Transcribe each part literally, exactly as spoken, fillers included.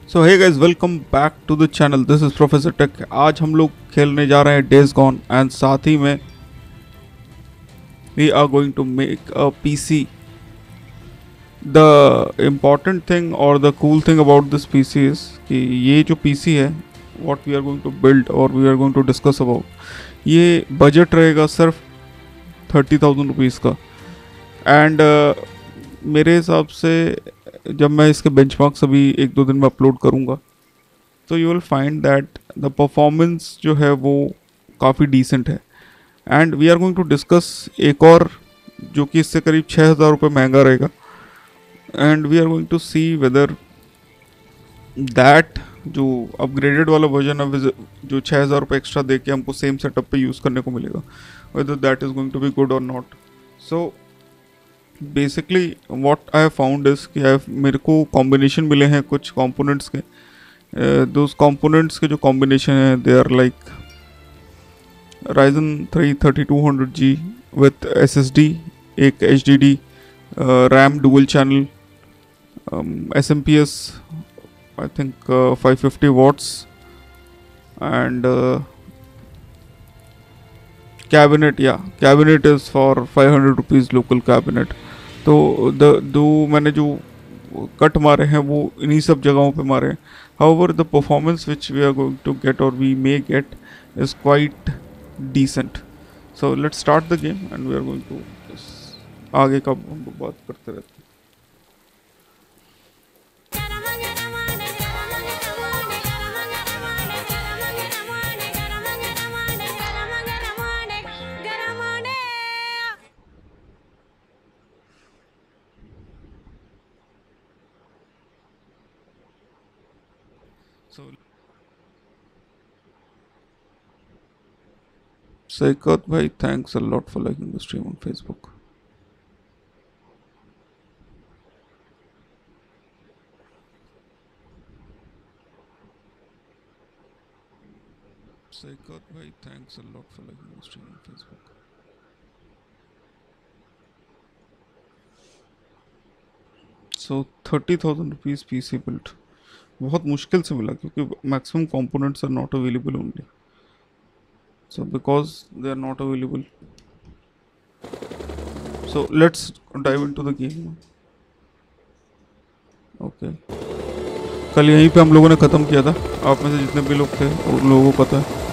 So hey guys, welcome back to the channel. This is professor tech. आज हम लोग खेलने जा रहे हैं डेज गॉन एंड साथ ही में we are going to make a PC. The important thing और the cool thing about this PC is कि ये जो पीसी है, what we are going to build और we are going to discuss about, ये बजट रहेगा सिर्फ thirty thousand rupees का। एंड uh, मेरे हिसाब से जब मैं इसके बेंचमार्क्स अभी एक दो दिन में अपलोड करूँगा तो you will find that the performance जो है वो काफ़ी डिसेंट है। And we are going to discuss एक और जो कि इससे करीब छः हज़ार रुपये महंगा रहेगा। And we are going to see whether that जो अपग्रेडेड वाला वर्जन है, जो छः हज़ार रुपये एक्स्ट्रा दे के हमको सेम सेटअप पे यूज़ करने को मिलेगा, whether that is going to be good और not. So basically what I have found is कि आई मेरे को कॉम्बिनेशन मिले हैं कुछ कंपोनेंट्स के। दोज uh, कंपोनेंट्स के जो कॉम्बिनेशन है they are like Ryzen three thirty two hundred G with S S D, एक H D D, RAM dual channel, S M P S I think five fifty watts and cabinet. या cabinet is for five hundred rupees local cabinet. तो the दो मैंने जो cut मारे हैं वो इन्हीं सब जगहों पे मारे हैं। However, the performance which we are going to get or we may get is quite decent. So let's start the game and we are going to इस आगे का हम लोग बात करते रहते हैं। So Saikat bhai, thanks a lot for liking the stream on Facebook. Saikat bhai, thanks a lot for liking the stream on Facebook. So thirty thousand rupees P C built बहुत मुश्किल से मिला क्योंकि maximum components are not available only. So because they are not available, so let's dive into the game. Okay, कल यहीं पे हम लोगों ने ख़त्म किया था। आप में से जितने भी लोग थे उन लोगों को पता है।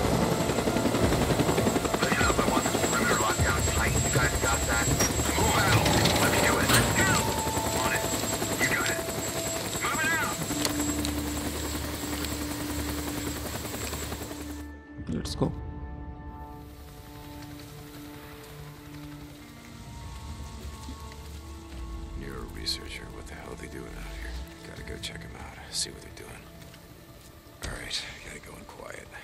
Let's go. Researcher, what the hell are they doing out here? Gotta go check them out, see what they're doing. Alright, gotta go in quiet.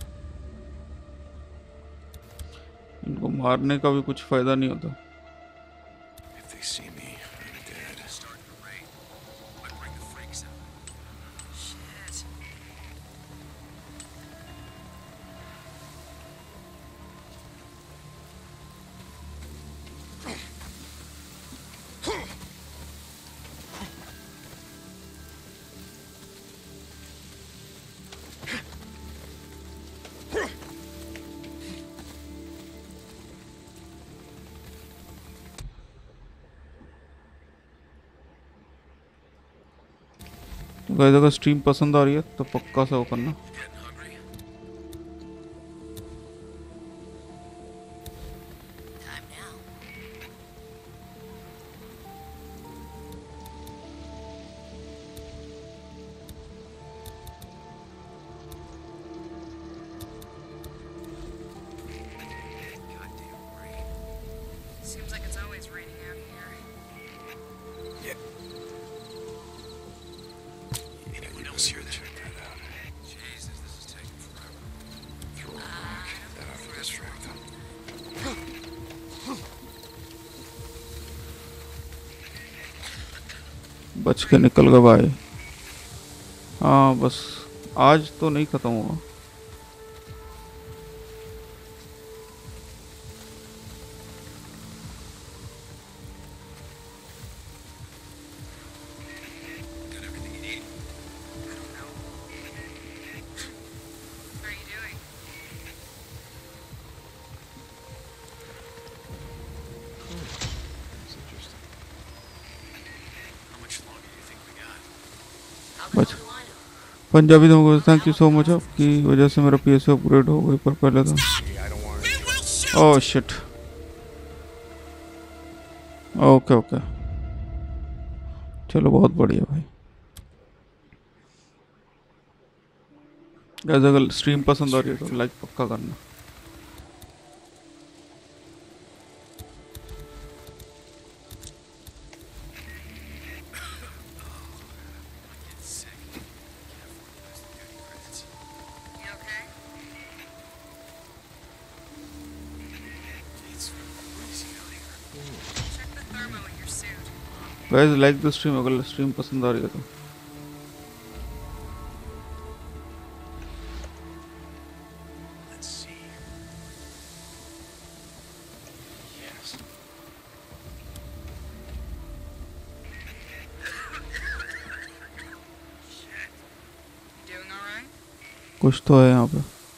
इनको मारने का भी कुछ फायदा नहीं होता। If they see me, I'm dead. Starting the raid. Might bring the freaks out. Shit. Guys, अगर stream पसंद आ रही है तो पक्का से वो करना। Seems like it's always raining out here. Yeah. Anyone else here? Check that out. Jesus, this is taking forever. Throw a rock. That ought to distract them. बच के निकल गए भाई। हाँ बस आज तो नहीं ख़त्म हुआ। Got everything you need. I don't know. बच पंजाबी तो थैंक यू सो मच, आपकी वजह से मेरा पीएस अपग्रेड हो गई, पर पहले तो ओह शिट। ओके ओके चलो बहुत बढ़िया भाई। गाइस अगर स्ट्रीम पसंद आ रही है तो लाइक पक्का करना। You okay? Check the thermo in your suit. Guys like the stream अगर स्ट्रीम पसंद आ रही है तो। Let's see. Yes. You doing all right? कुछ तो है यहाँ पे।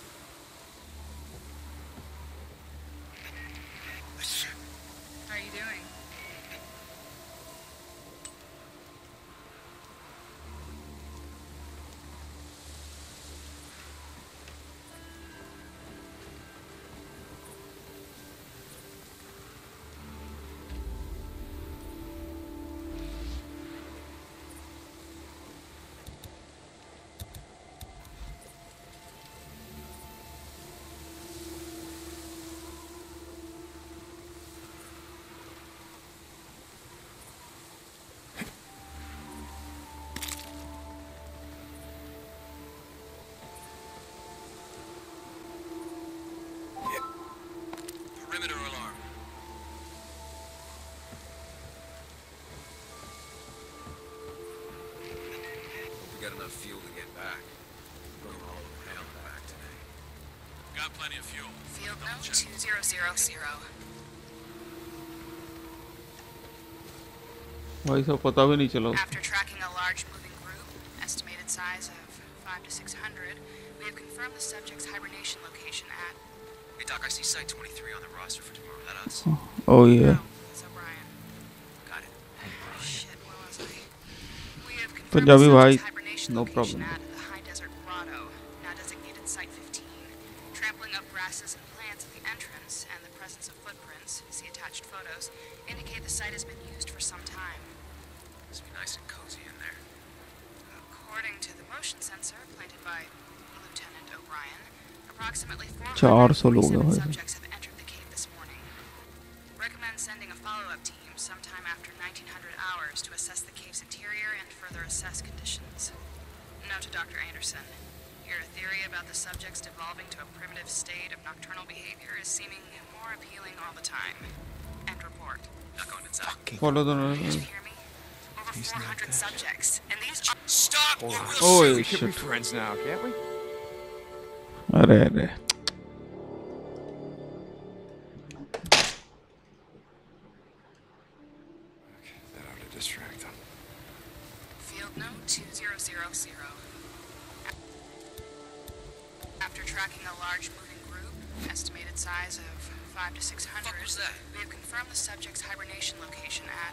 How are you doing? Perimeter alarm. We got enough fuel to get back. We're all around back today. Got plenty of fuel. Field note two zero zero zero. भाई सब पता भी नहीं चला। After tracking a large moving group, estimated size of five to six hundred, we have confirmed the subject's hibernation location at. Hey Doc, I see Site twenty-three on the roster for tomorrow. That us? ओह ये No, it's O'Brien. Got it. Shit, where was I? We have confirmed Punjabi the भाई, subject's hibernation no location problem. at the High Desert Grotto, now designated Site fifteen. Trampling of grasses and plants at the entrance and the presence of footprints, see attached photos, indicate the site has been used for some time. Must be nice and cozy in there. According to the motion sensor planted by Lieutenant O'Brien, approximately चार सौ लोग हैं four hundred forty-seven भाई। subjects have entered the cave this morning. Recommend sending a follow-up team sometime after nineteen hundred hours to assess the cave's interior and further assess conditions. Note to Doctor Anderson, your theory about the subjects devolving to a primitive state of nocturnal behavior is seeming more appealing all the time. End report. Not going inside. Follow तो Did you नहीं। hear me? Over four hundred subjects, and these are... Stop or we'll oh shoot. Shit. friends now, can't we? अरे अरे That ought to distract them. Field note two zero zero zero. After tracking a large moving group, estimated size of five to six hundred, Fuck was that? we have confirmed the subject's hibernation location at.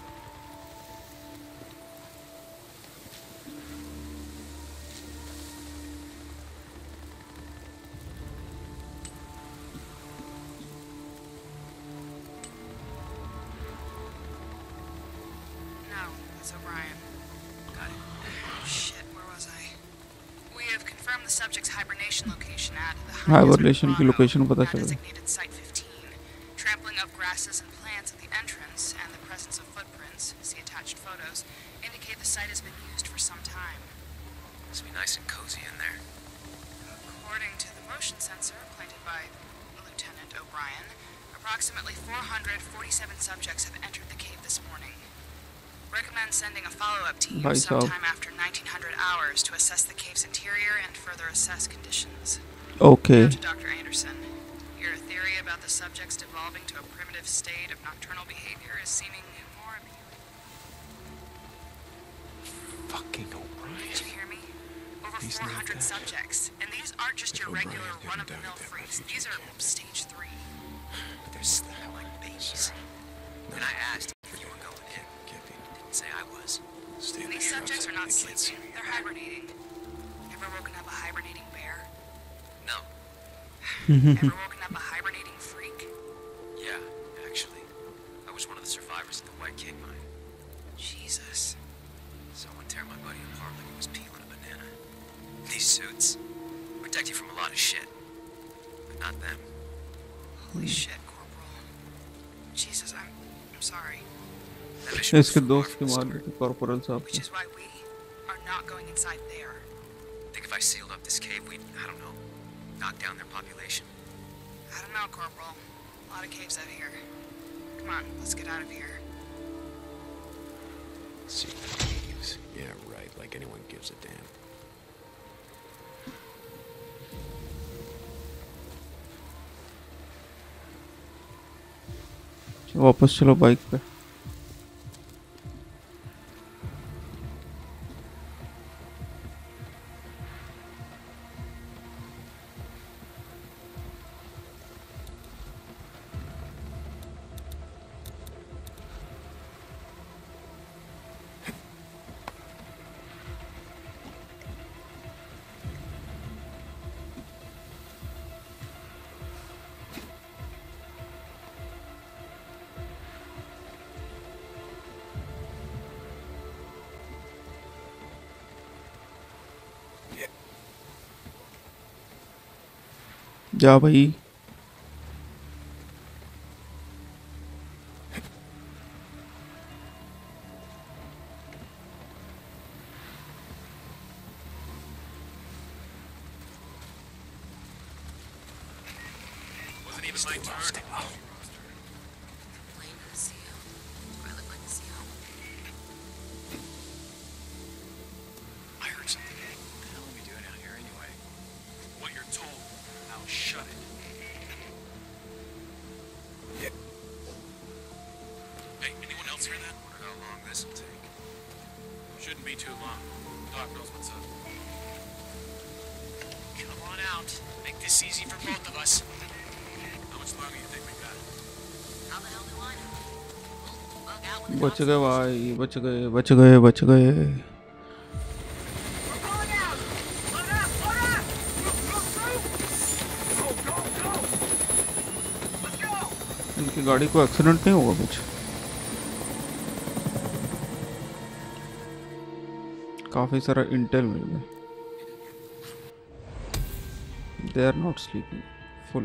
No, it's O'Brien. Got it. Shit, where was I? We have confirmed the subject's hibernation location at the Hibernation की Grotto, location पता now चल गई। designated Site fifteen. Trampling of grasses and plants at the entrance and the presence of footprints, see attached photos, indicate the site has been used for some time. Must be nice and cozy in there. According to the motion sensor planted by Lieutenant O'Brien, approximately four hundred forty-seven subjects have entered the cave this morning. Recommend sending a follow-up team भाई साहब। sometime after nineteen hundred hours to assess the cave's interior and further assess conditions. Okay Note to Doctor Anderson, your theory about the subjects devolving to a primitive state of nocturnal behavior is seeming more appealing. Fucking Did O'Brien. you hear me? Over He's four not hundred dead. subjects, and these aren't just your O'Brien regular never run-of-the-mill died at that freaks. refugee These are camp. stage three. But they're still like babies. When I asked if you were going in, Kevin. didn't say I was. Stay in the These shrubs. subjects are not They can't see sleeping. me. They're hibernating. Ever woken up a hibernating bear? No. Ever woken up a hibernating freak? Yeah, actually. I was one of the survivors of the White Cave mine. Jesus. Someone tear my buddy apart like he was peeling a banana. These suits protect you from a lot of shit. But not them. Holy shit, Corporal. Jesus, I'm... I'm sorry. That mission was इसके far दोस्त from की the मार start. दी थी corporal साहब Which ने। is why we are not going inside there. Think if I sealed up this cave, we'd, I don't know, knock down their population? I don't know, Corporal. A lot of caves out here. Come on, let's get out of here. Secret caves. Yeah, right. Like anyone gives a damn. वापस चलो bike पे। जा भाई। Wasn't even my turn. Blame the seal. Do I look like the seal? I heard something. What the hell are we doing out here anyway? What you're told. Now shut it. Yeah. Hey, anyone else hear that? Wonder how long this will take. Shouldn't be too long. Doc knows what's up. Come on out. Make this easy for both of us. How much longer do you think we got? How the hell do I know? We'll bug out when the बच cops गए leave. भाई, बच गए, बच गए, बच गए। इनकी गाड़ी को एक्सीडेंट नहीं होगा कुछ? काफी सारा इंटेल मिल गया। They are not sleeping. Full.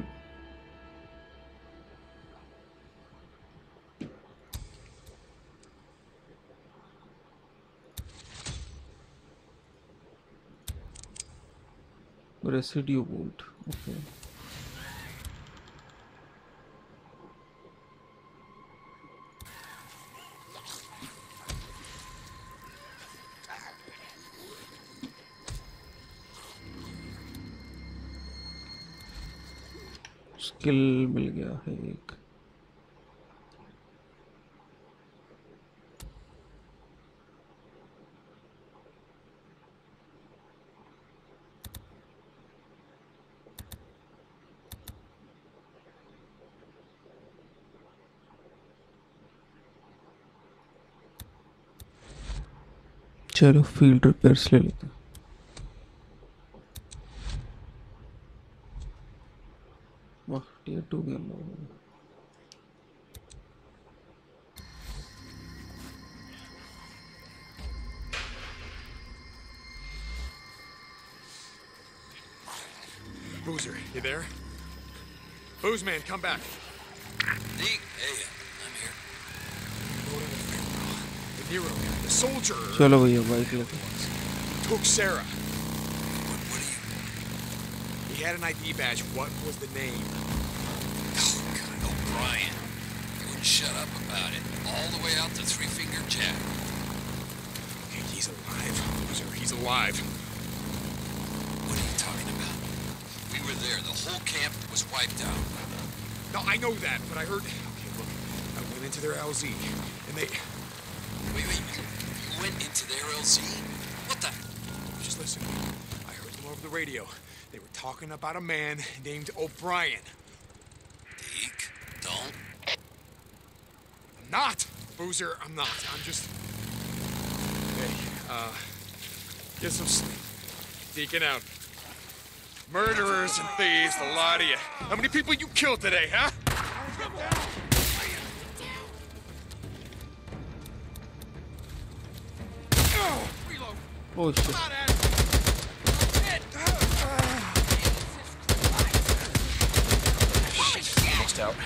Residue bolt. Okay. Skill मिल गया है एक। चलो फील्ड रिपेयर्स ले लेते हैं। वाह, टीयर टू भी हम लोग हैं। Boozer, you there? Boozman, come back. Deke, hey, I'm here. The Nero guy, the soldier, चलो भैया बाइक लेते हैं। took Sarah. What, what are you? He had an I D badge. What was the name? Oh, God, O'Brien. He wouldn't shut up about it. All the way out to Three Finger Jack. Okay, he's alive, Boozer. He's alive. What are you talking about? We were there. The whole camp was wiped out. No, I know that, but I heard... Okay, look. I went into their L Z, and they... Wait, wait, you, you went into their L Z? What the? Just listen. I heard them over the radio. They were talking about a man named O'Brien. Deke, don't. I'm not, Boozer. I'm not. I'm just... Hey, Uh, get some sleep. Deacon out. Murderers and thieves, the lot of you. How many people you killed today, huh? Oh shit. Almost out.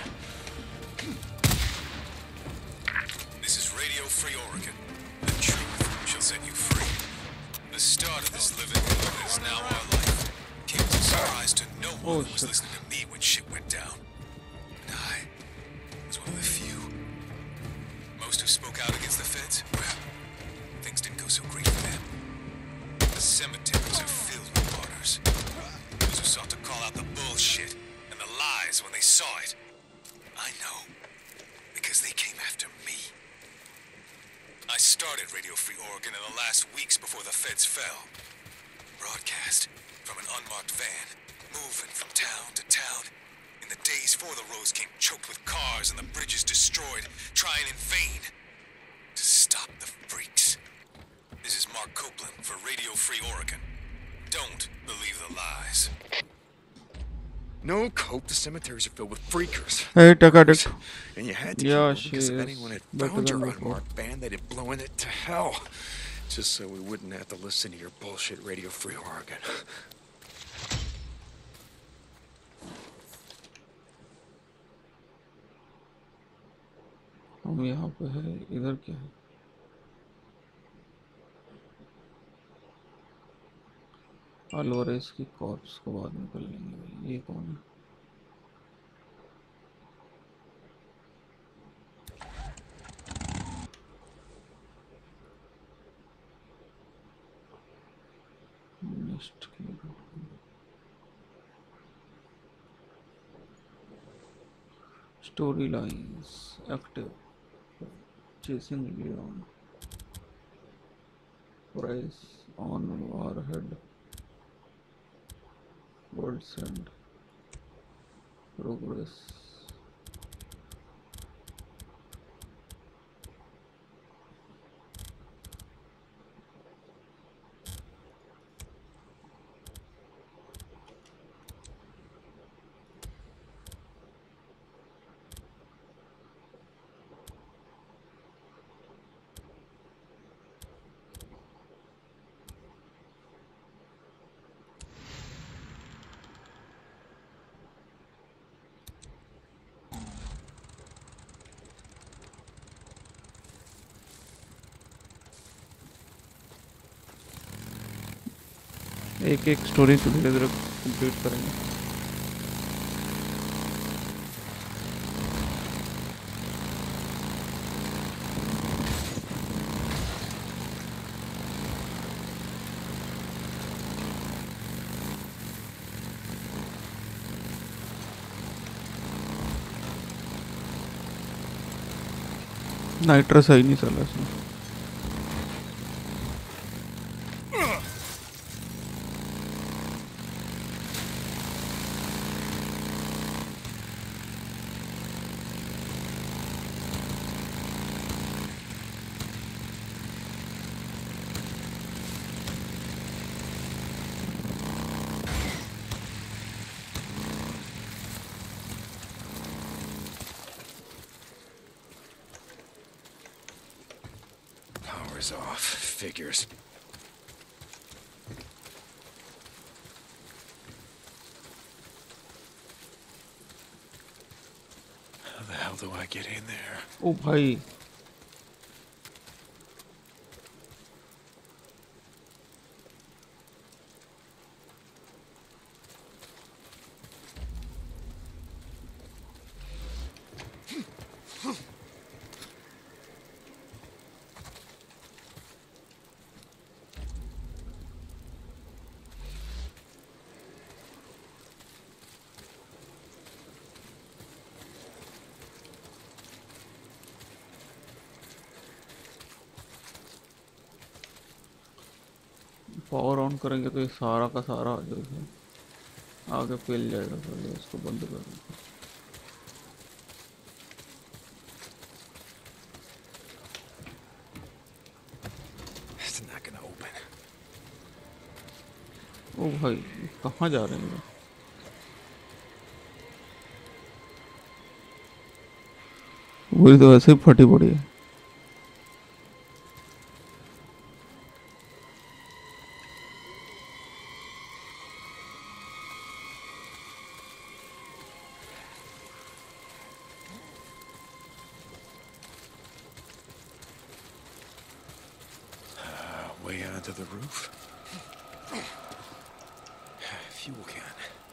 This is Radio Free Oregon. The truth shall set you free. The start of this living that is now our life came as a surprise to no one Oh, who was shit. listening to me when shit went down. And I was one of the few. Most who spoke out against the feds, well, things didn't go so great for them. The cemeteries are filled with martyrs. Those who sought to call out the bullshit and the lies when they saw it. I know, because they came after me. I started Radio Free Oregon in the last weeks before the feds fell. Broadcast from an unmarked van, moving from town to town. In the days before the roads came choked with cars and the bridges destroyed, trying in vain to stop the freaks. This is Mark Copeland for Radio Free Oregon. Don't believe the lies. No cope, the cemeteries are filled with freakers. Hey, take a dick. And you had to Yeah, keep moving because she if is anyone had better found your than before. unmarked band, they'd have blown it to hell. Just so we wouldn't have to listen to your bullshit Radio Free Oregon. हम यहाँ पे है, इधर क्या है? Alvarez की corps को बाद में कर लेंगे भाई। ये कौन है? Next story lines active chasing Leon price on warhead world's end progress एक एक स्टोरी को धीरे धीरे कंप्लीट करेंगे। नाइट्रस है ही नहीं चला इसमें। Power's off. Figures. How the hell do I get in there? ओ भाई पावर ऑन करेंगे तो ये सारा का सारा आ जाएगा, आगे फैल जाएगा। पहले इसको बंद कर देंगे। It's not not gonna open. ओ भाई कहाँ जा रहे हैं? वही तो ऐसे ही फटी पड़ी है. Way onto the roof. Fuel can.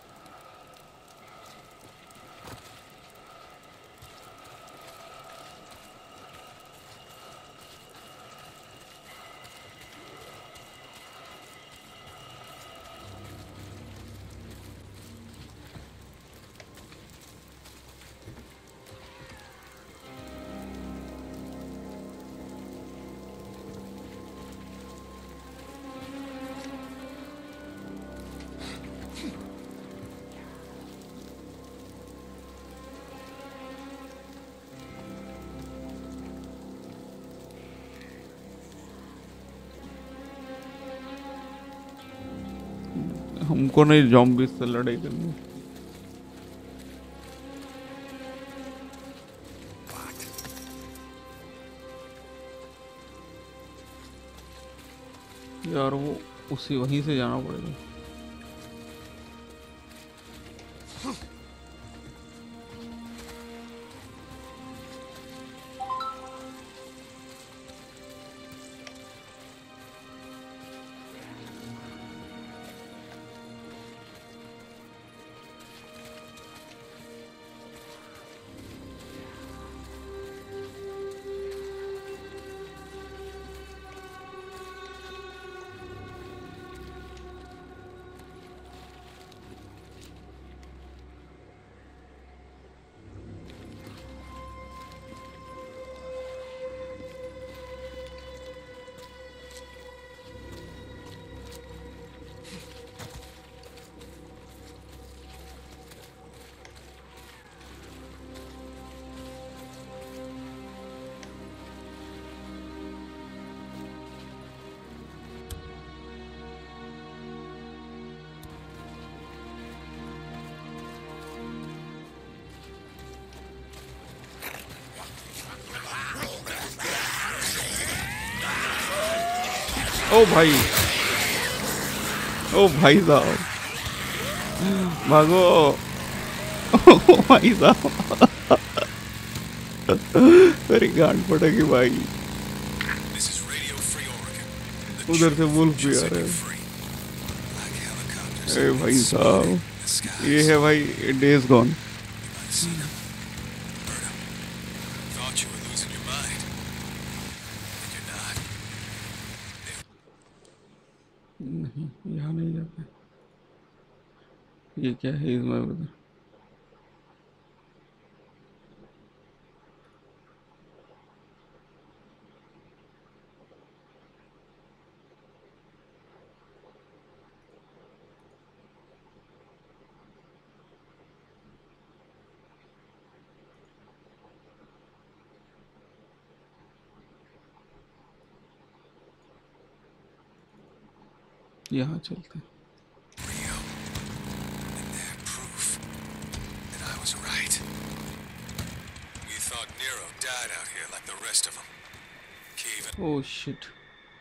हमको नहीं ज़ॉम्बीज़ से लड़ाई करनी. यार वो उसी वहीं से जाना पड़ेगा. ओ भाई, ओ भाई साहब भागो. ओ भाई साहब मेरी गांड पड़ेगी भाई. This is Radio Free Oregon. The उधर से वुल्फ भी आ set रहे you हैं. free. Black helicopters. ए भाई साहब, The skies. ये है भाई days gone. I've seen them. Heard them. Thought you were losing your mind. But you're not. नहीं, यहाँ नहीं जाते. ये क्या है इसमें उधर? यहाँ चलते हैं. Rio. And they're proof that I was right. We thought Nero died out here like the rest of them. Caving. Oh shit.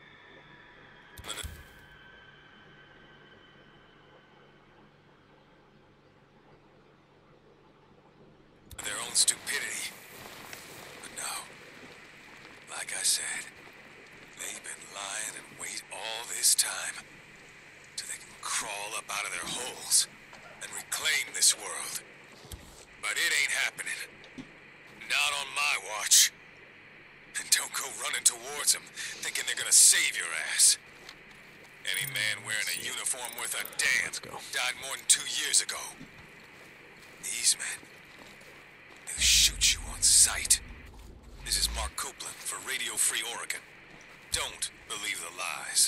Their own stupidity. But no. Like I said, they've been lying in wait all this time. So they can crawl up out of their holes and reclaim this world. But it ain't happening. Not on my watch. And don't go running towards them, thinking they're gonna save your ass. Any man wearing a uniform worth a damn Let's go. died more than two years ago. These men, they'll shoot you on sight. This is Mark Copeland for Radio Free Oregon. Don't believe the lies.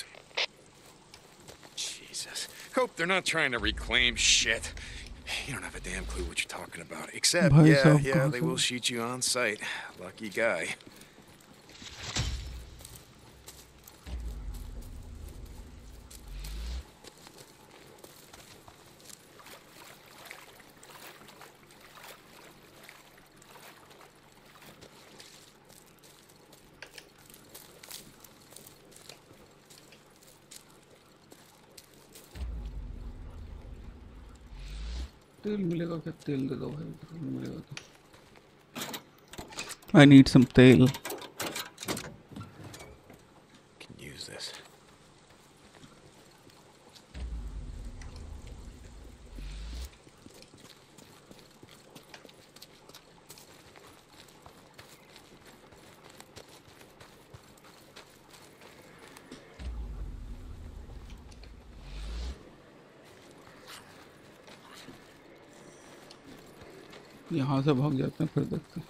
Jesus. Hope they're not trying to reclaim shit. You don't have a damn clue what you're talking about. Except, भाई yeah, साहब, yeah, कहाँ they से? will shoot you on sight. Lucky guy. तेल मिलेगा क्या? तेल दे दो भाई, तेल मिलेगा तो। I need some तेल। Can use this. यहाँ से भाग जाते हैं फिर देखते हैं।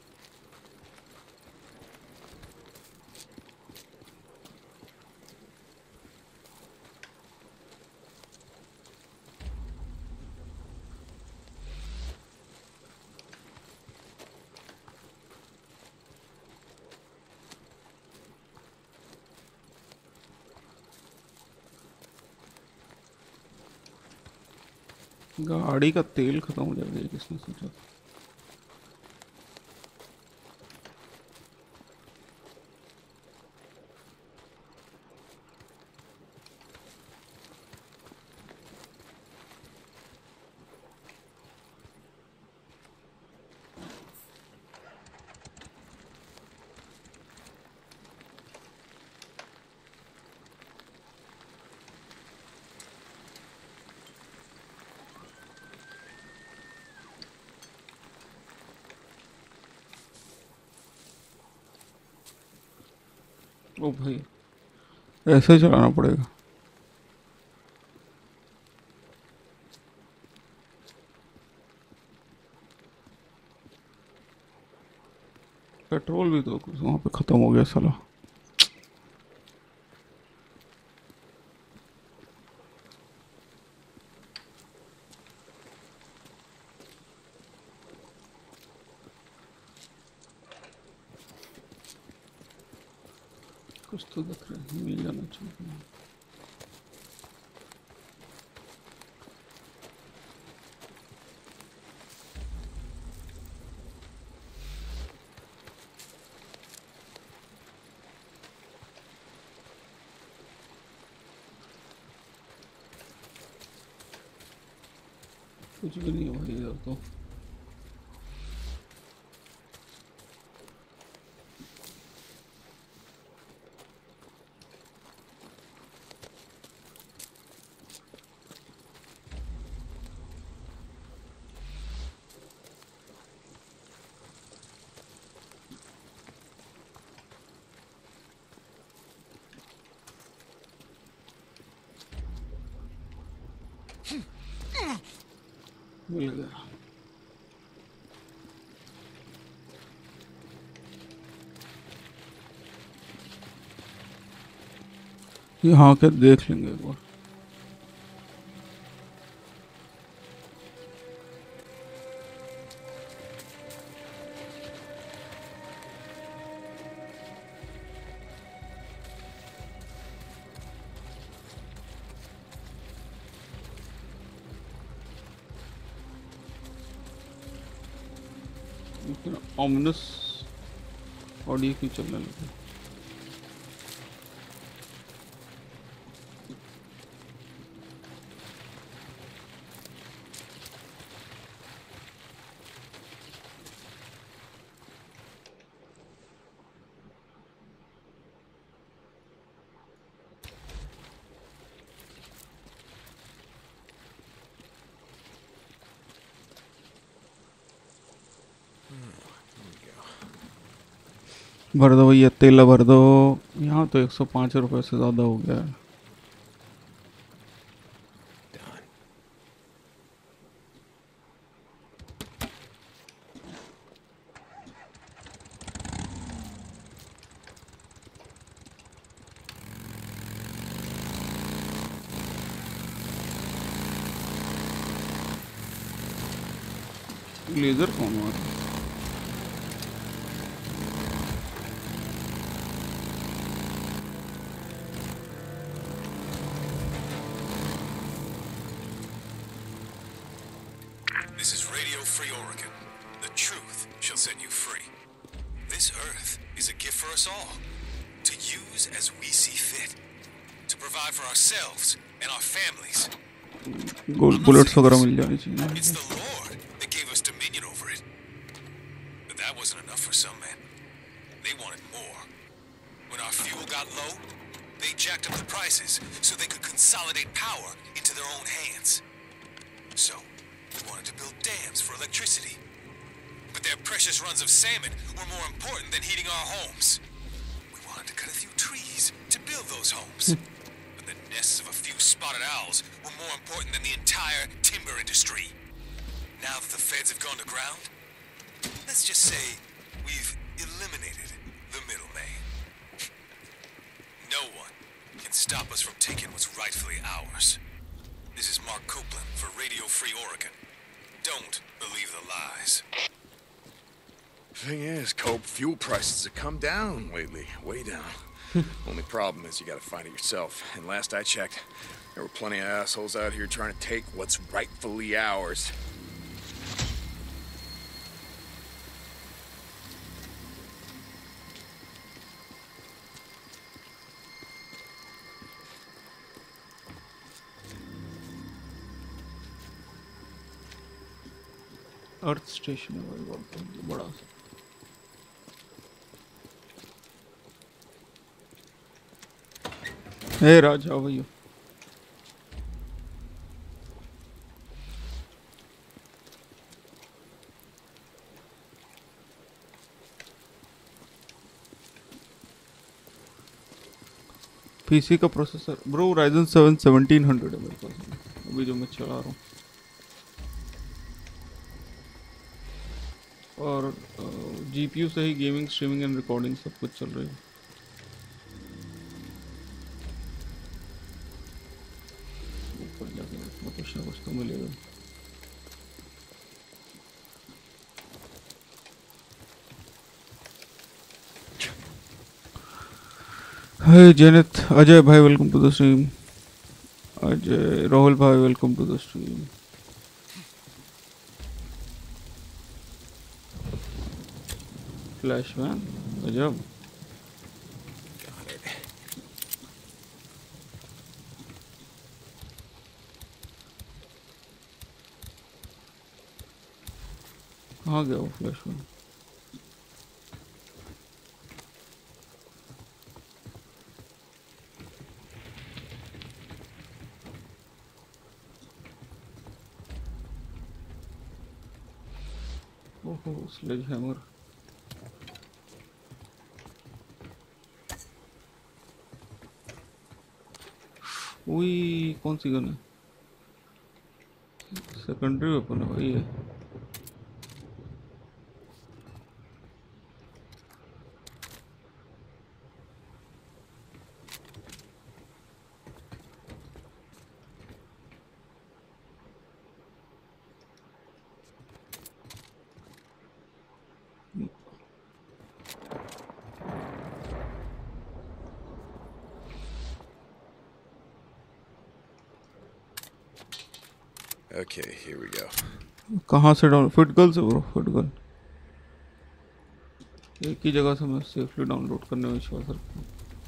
गाड़ी का तेल खत्म हो जाएगा, ये किसने सोचा? ओ भाई, ऐसे चलाना पड़ेगा। पेट्रोल भी तो वहाँ पे खत्म हो गया साला। कुछ तो दिख रहा है, मिल जाना चाहिए। कुछ भी नहीं है भाई इधर तो। मिल गया। यहाँ के देख लेंगे एक बार। ऑमिनस ऑडियो क्यों चलने लगे? भर दो भैया, तेल भर दो। यहाँ तो एक सौ पाँच रुपये से ज़्यादा हो गया है। लेजर कौन मारा? This is Radio Free Oregon. The truth shall set you free. This earth is a gift for us all, to use as we see fit, to provide for ourselves and our families. Gold bullets वगैरह मिल जानी चाहिए। It's the Lord that gave us dominion over it. But that wasn't enough for some men. They wanted more. When our fuel got low, they jacked up the prices so they could consolidate power into their own hands. So, we wanted to build dams for electricity. But their precious runs of salmon were more important than heating our homes. We wanted to cut a few trees to build those homes. But the nests of a few spotted owls were more important than the entire timber industry. Now that the feds have gone to ground, let's just say we've eliminated the middleman. No one can stop us from taking what's rightfully ours. This is Mark Copeland for Radio Free Oregon. Don't believe the lies. Thing is, Cope, fuel prices have come down lately, way down. Only problem is you gotta find it yourself. And last I checked, there were plenty of assholes out here trying to take what's rightfully ours. Earth station है भाई, बहुत बड़ा सा। Hey Raj, how are you? PC का processor bro Ryzen seven seventeen hundred है मेरे पास अभी जो मैं चला रहा हूँ, और जीपीयू से ही गेमिंग, स्ट्रीमिंग एंड रिकॉर्डिंग सब कुछ चल रही है। ऊपर जाके कुछ ना कुछ तो मिलेगा। हाय जेनित, अजय भाई welcome to the stream. Ajay, Rahul भाई welcome to the stream. Flash man गजब। कहाँ गया वो फ्लैश मैन? ओहो स्लेज हैमर। वही कौन सी गन है? सेकेंडरी वेपन है भाई ये। Okay, here we go. कहाँ से डाउन? फिटगल से ब्रो, फिटगल एक ही जगह से मैं सेफली डाउनलोड करने में विश्वास रखता हूँ।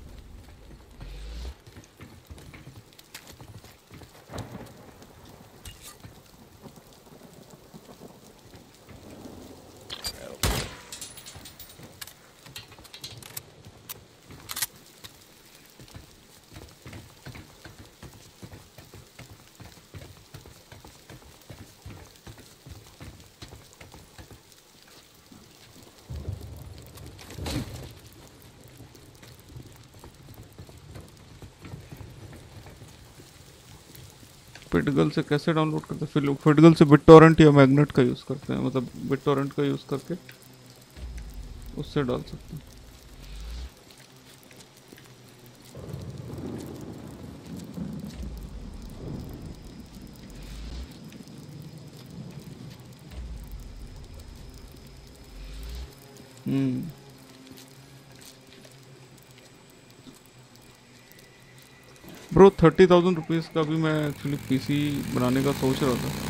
फिटगल से कैसे डाउनलोड करते हैं? फिर लोग फिटगल से बिटटोरेंट या मैग्नेट का यूज़ करते हैं, मतलब बिटटोरेंट का यूज़ करके उससे डाल सकते हैं। हम्म ब्रो थर्टी थाउजेंड रुपीज़ का भी मैं एक्चुअली पीसी बनाने का सोच रहा था।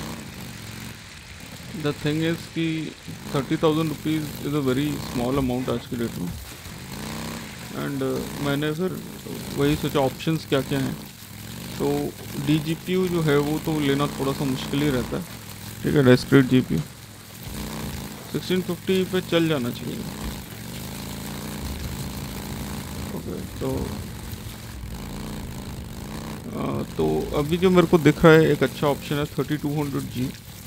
द थिंग इज़ कि thirty thousand rupees is a very small amount आज की डेट में, एंड uh, मैंने फिर वही सोचा ऑप्शंस क्या क्या हैं। तो डी जी पी यू जो है वो तो लेना थोड़ा सा मुश्किल ही रहता है, ठीक है। Discrete G P U sixteen fifty पे चल जाना चाहिए। ओके तो आ, तो अभी जो मेरे को दिख रहा है एक अच्छा ऑप्शन है थर्टी टू हंड्रेड जी।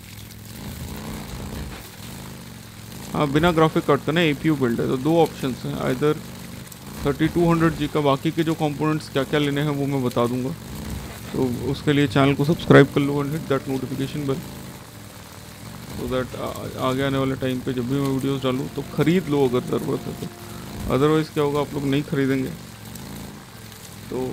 हाँ बिना ग्राफिक कार्ड का ना ए पी यू बिल्ड है, तो दो ऑप्शंस हैं, either thirty two hundred G का। बाकी के जो कंपोनेंट्स क्या क्या लेने हैं वो मैं बता दूंगा, तो उसके लिए चैनल को सब्सक्राइब कर लो and hit that notification bell, तो दैट आगे आने वाले टाइम पे जब भी मैं वीडियोस डालूँ तो ख़रीद लो अगर ज़रूरत है तो। अदरवाइज़ क्या होगा, आप लोग नहीं खरीदेंगे तो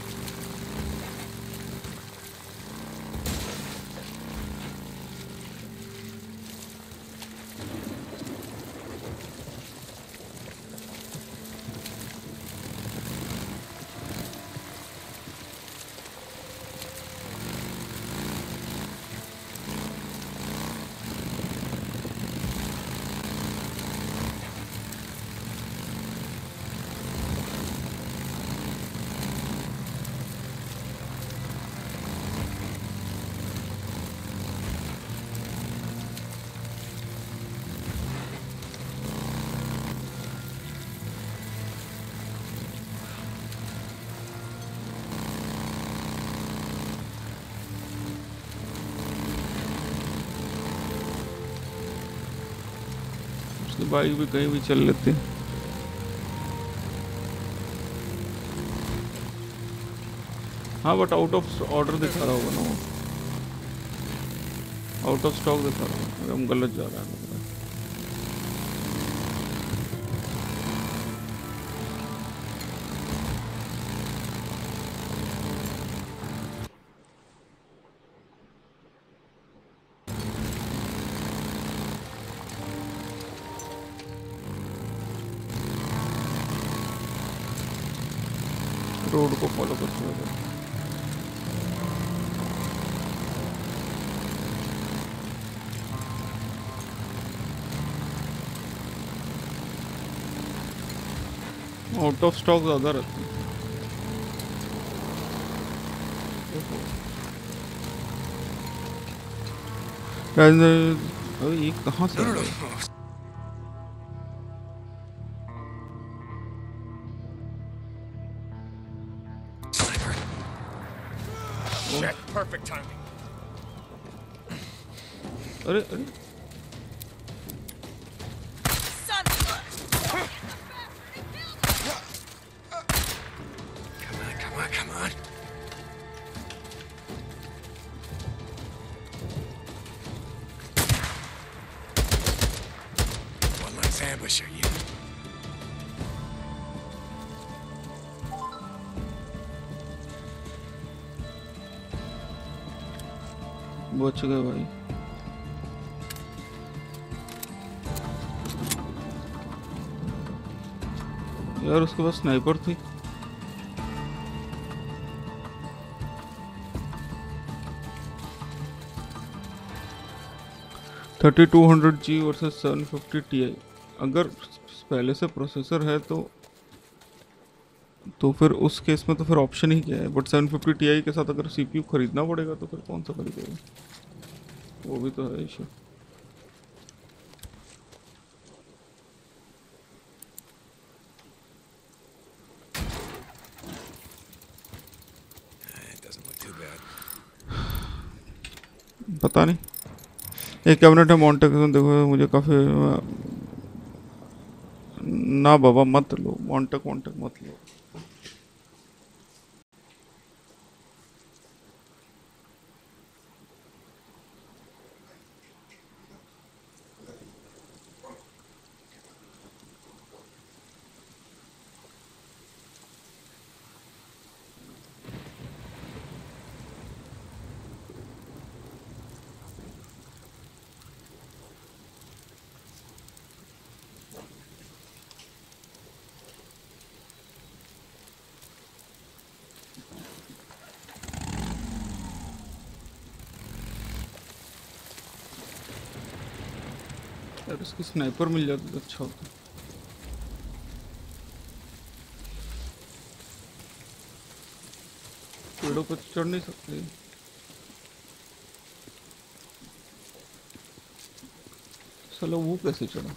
बाइक भी कहीं भी चल लेते हैं। हाँ बट आउट ऑफ ऑर्डर दिखा रहा होगा ना, वो आउट ऑफ स्टॉक दिखा रहा होगा, हम गलत जा रहा है। रोड को फॉलो करते हुए आउट ऑफ स्टॉक ज़्यादा रहते हैं। अरे ये कहाँ से आ रहा है? Perfect timing. अरे अरे Come on, come on, come on. Well, let's ambush her, you. बच गए भाई। यार उसके पास स्नाइपर थी। Thirty two hundred G versus seven fifty T I. अगर पहले से प्रोसेसर है तो तो फिर उस केस में तो फिर ऑप्शन ही क्या है। But seven fifty T I के साथ अगर सीपीयू खरीदना पड़ेगा तो फिर कौन सा खरीदेगा, वो भी तो है इशू। पता नहीं, एक कैबिनेट है मॉन्टेक, देखो मुझे काफ़ी ना बाबा मत लो, मॉन्टेक मॉन्टेक मत लो। यार उसकी स्नाइपर मिल जाती तो अच्छा होता। पेड़ों पर चढ़ नहीं सकते। साला वो कैसे चढ़ा?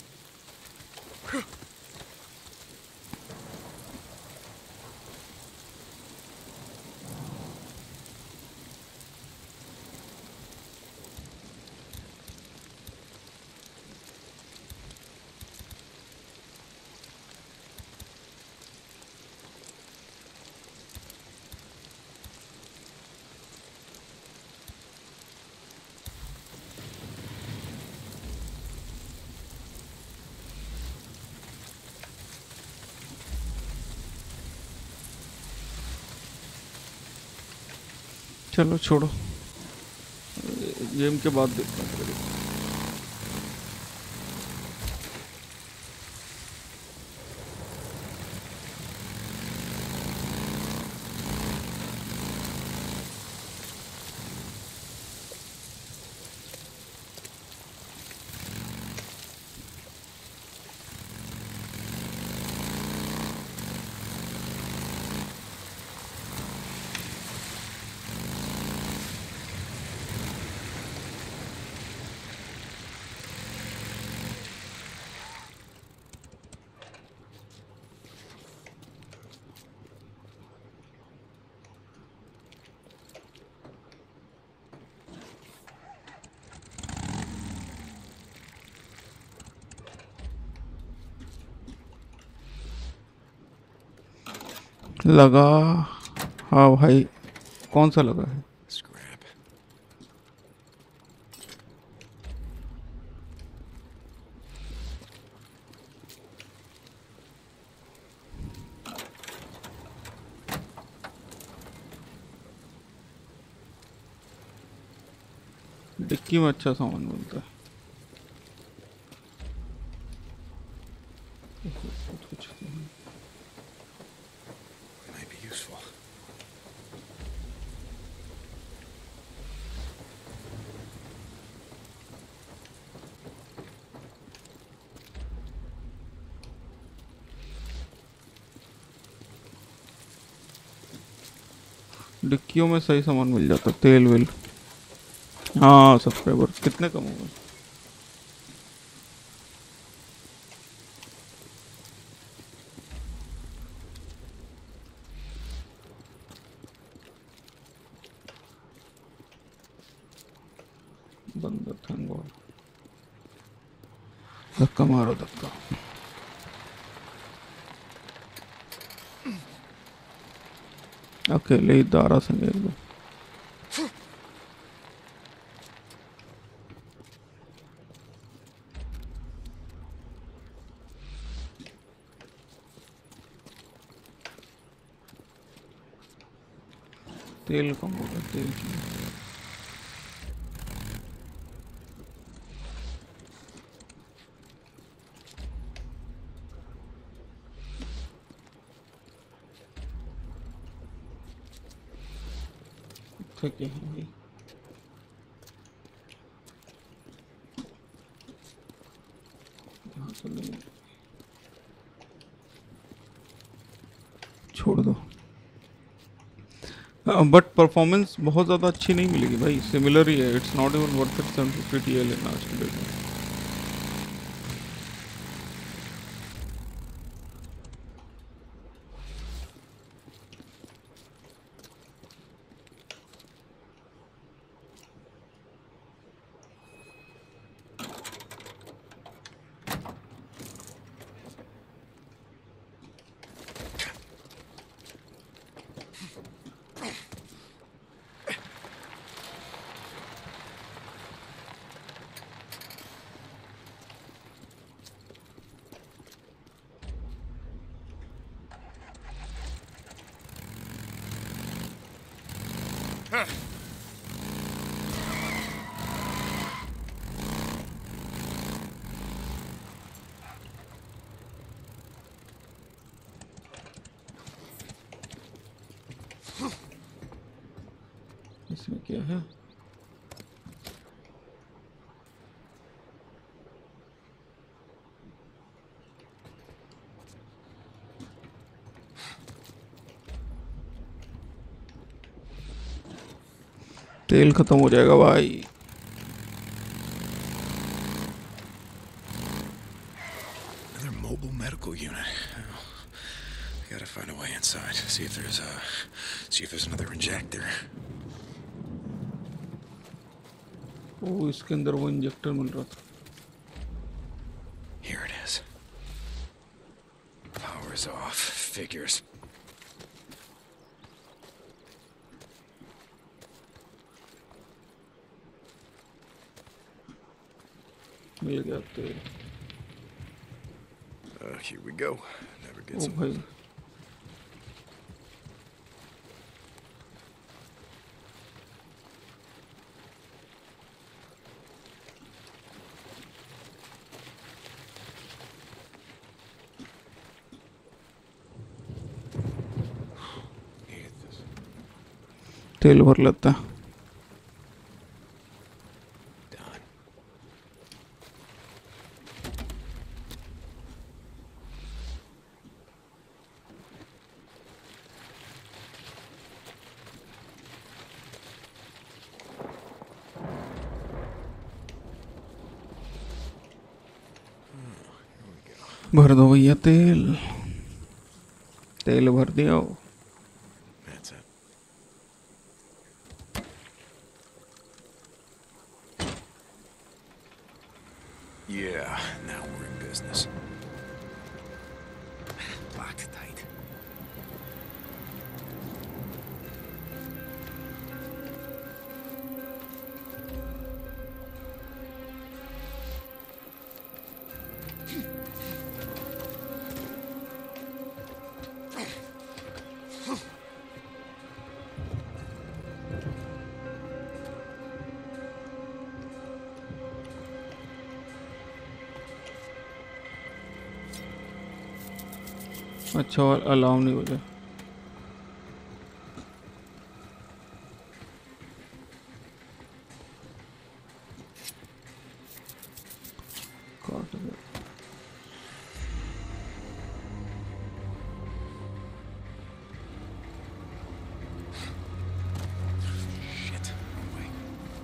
चलो छोड़ो, गेम के बाद देखते हैं। लगा? हाँ भाई, कौन सा लगा है? Scrap. डिक्की में अच्छा सामान मिलता है। Might be useful. डिक्कियों में सही सामान मिल जाता, तेल वेल। हाँ, सब्सक्राइबर कितने कम हो गए? बंदर थैंक गॉड। धक्का मारो, धक्का। अकेले ही दारा संग एक दो। तेल कम हो गया, तेल चाहिए। थके हैं भाई। यहाँ तो नहीं, छोड़ दो। बट परफॉर्मेंस बहुत ज़्यादा अच्छी नहीं मिलेगी भाई, सिमिलर ही है। It's not even worth it seven fifty T L in आज की डेट में। इसमें क्या है? तेल खत्म हो जाएगा भाई। Another mobile medical unit. Oh, I gotta find a way inside. See if there's a, see if there's another injector. ओ इसके अंदर वो इंजेक्टर मिल रहा था। Here it is. Power's off. Figures. मिल गया तेल। Uh, here we go. Never O gets old. भाई Needed this. तेल भर लेता है। Done. भर दो भैया तेल। तेल भर दिया। That's it. Yeah, now we're in business. Locked tight. अच्छा अलार्म नहीं बजा। काट दो। Shit. Wrong way.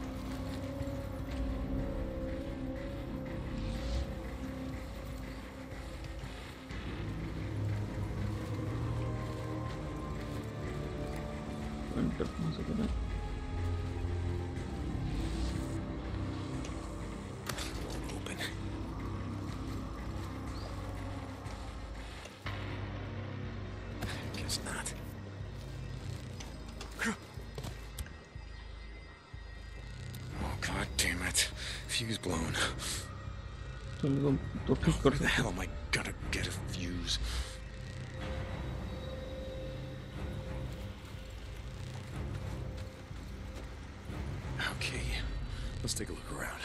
एंटर कहाँ से करना है? Won't open. Guess not. Oh, god damn it. Fuse blown. चलो तो, तो ठीक कर Where the सकते। hell am I gonna get a fuse? Okay, let's take a look around.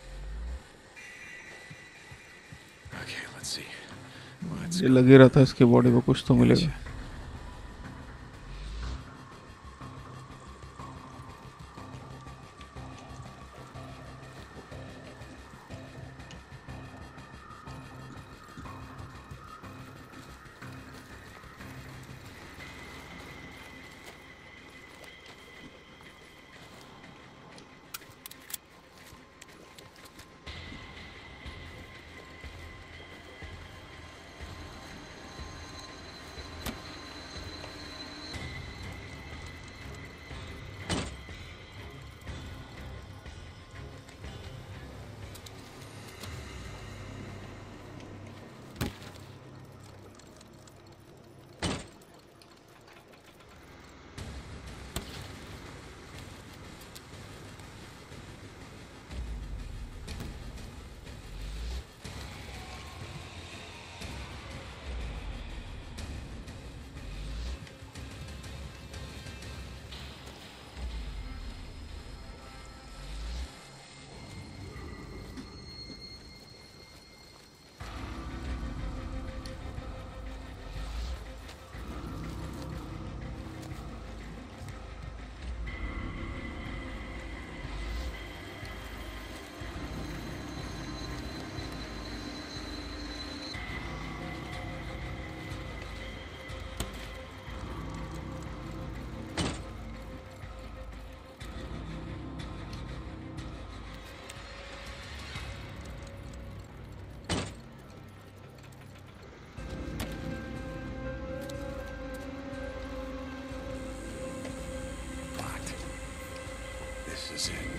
Okay, let's see. Let's ये लगे रहता है इसके बॉडी पे कुछ तो मिलेगा। This is it.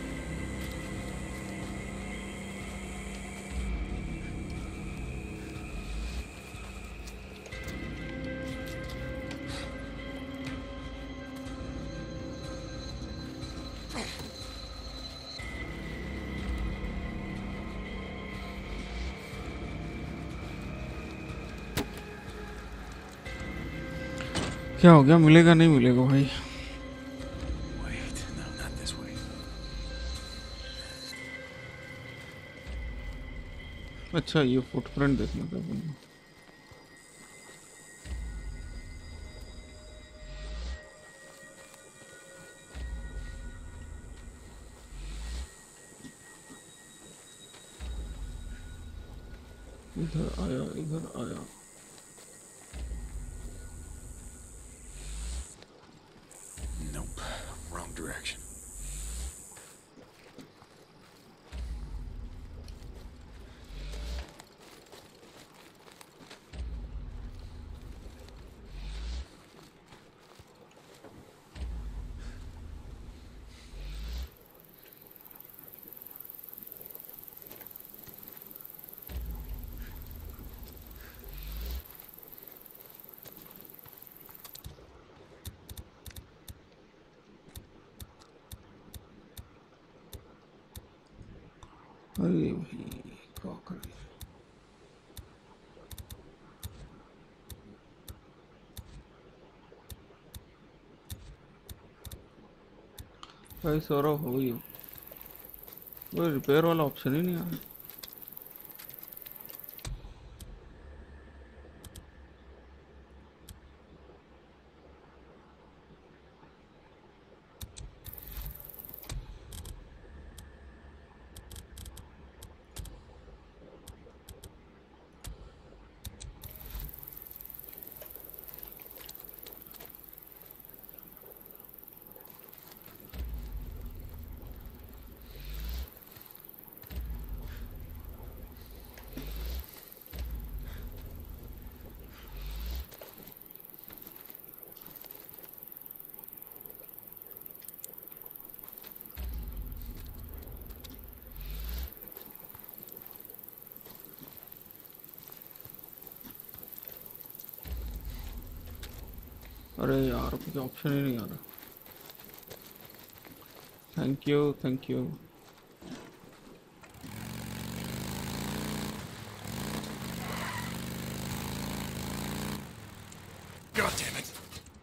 क्या हो गया? मिलेगा नहीं मिलेगा भाई? Wait, no, not this way. अच्छा, ये फुटप्रिंट देखने का अपन। इधर आया, इधर आया। Nope, wrong direction. अरे भाई क्या करें? भाई सौरभ हो गई, वो रिपेयर वाला ऑप्शन ही नहीं आ रहा। अरे यार मुझे ऑप्शन ही नहीं आ रहा। Thank you thank you. God damn it.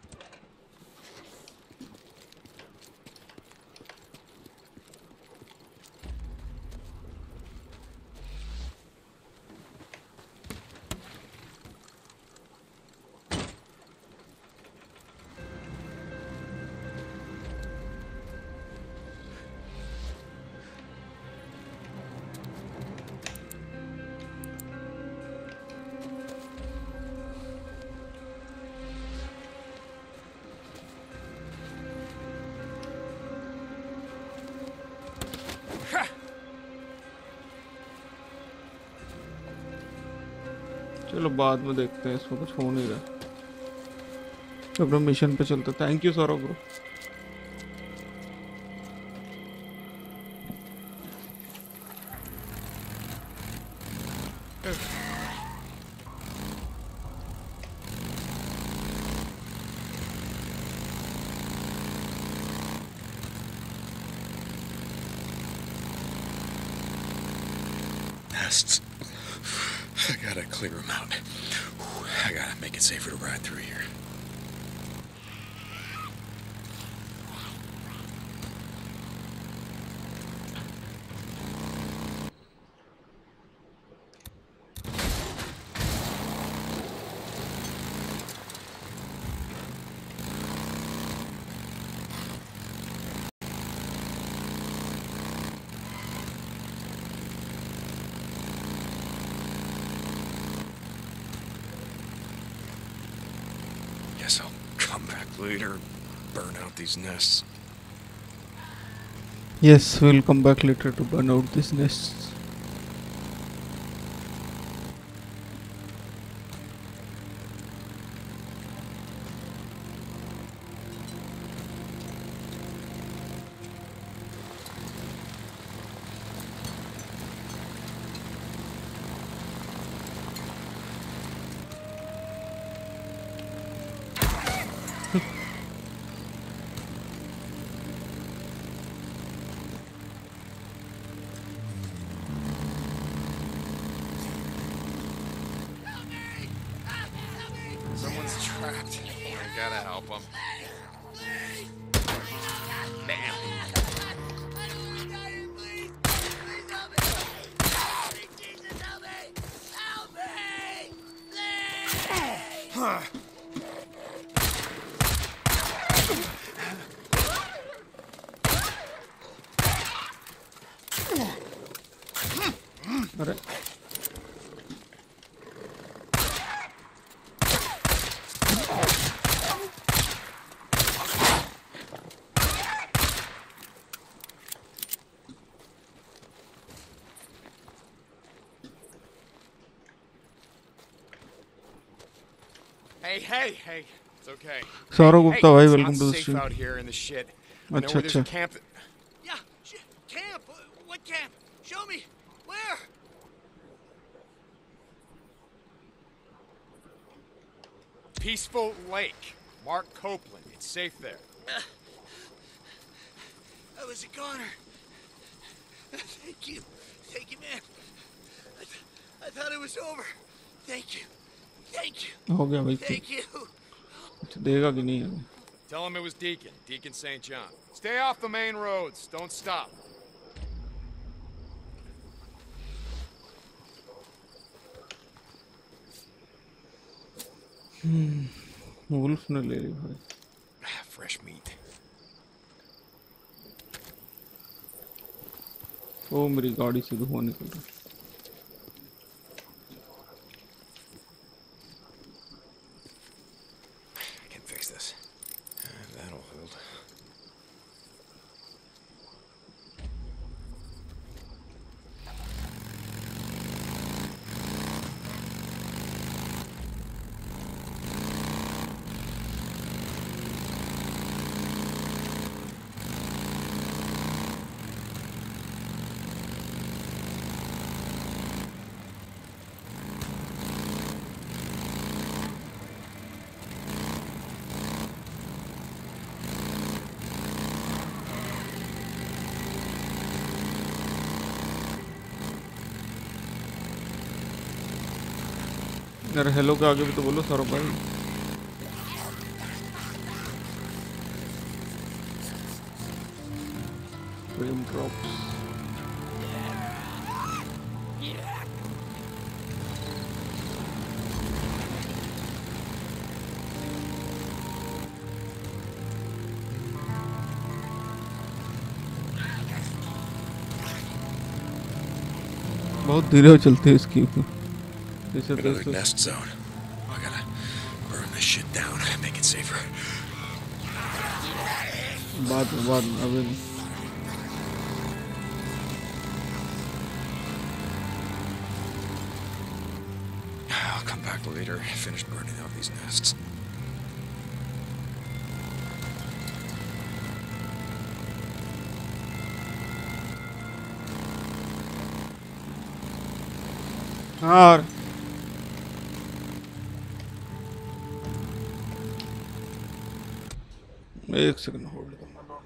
चलो बाद में देखते हैं, इसमें कुछ हो नहीं रहा। अपना मिशन पे चलते। Thank you Saurabh bro. Nests. I gotta clear them out. I gotta make it safer to ride through here. Guess I'll come back later, burn out these nests. Yes, we'll come back later to burn out these nests. them. Bam. Huh. अरे Hey, hey, hey. It's okay. Saurav Hey, Gupta, bhai, it's welcome not to the safe stream. out here in the shit. I know अच्छा where there's a अच्छा camp that... Yeah, sh- camp. Uh, What camp? Show me. Where? Peaceful Lake. Mark Copeland. It's safe there. Uh, I was a goner. Thank you. Thank you, man. I, th- I thought it was over. Thank you. Thank you. हो गया भाई Thank you. कुछ देगा कि नहीं है Tell him it was Deacon. Deacon Saint John. Stay off the main roads. Don't stop. Wolf ने ले ली भाई Fresh meat. ओ मेरी गाड़ी से धुआं निकल रहा है I can fix this. Uh, That'll hold. यार हेलो के आगे भी तो बोलो सौरभ भाई फ्रेम ड्रॉप्स बहुत धीरे चलते हैं इसकी जैसे Another तो nest zone. I gotta burn this shit down. Make it safer. बाद में बाद में अभी नहीं I'll come back later. Finish burning out these nests. हाँ एक सेकंड होल्ड करना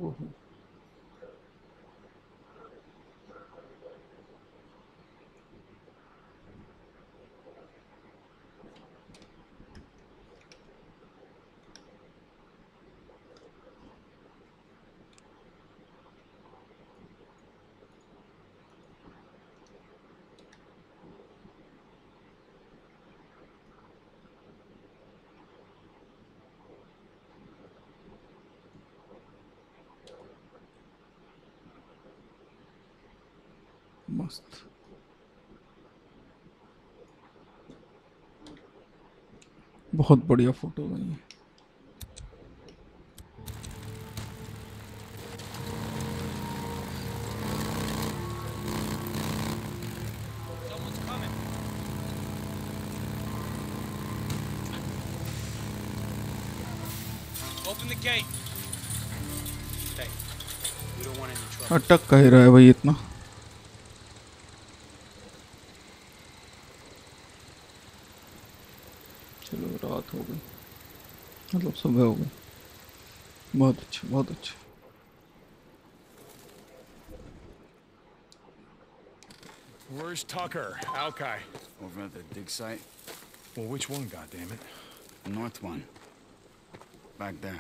ओहो मस्त बहुत बढ़िया फोटो है ये Someone's coming. Open the gate. Hey, we don't want any trouble. अटक कह रहा है भाई इतना चलो रात हो गई मतलब सुबह हो गई बहुत अच्छा बहुत अच्छा Where's Tucker? Alki. Over at the dig site, Well, which one, goddammit? the north one. Back there.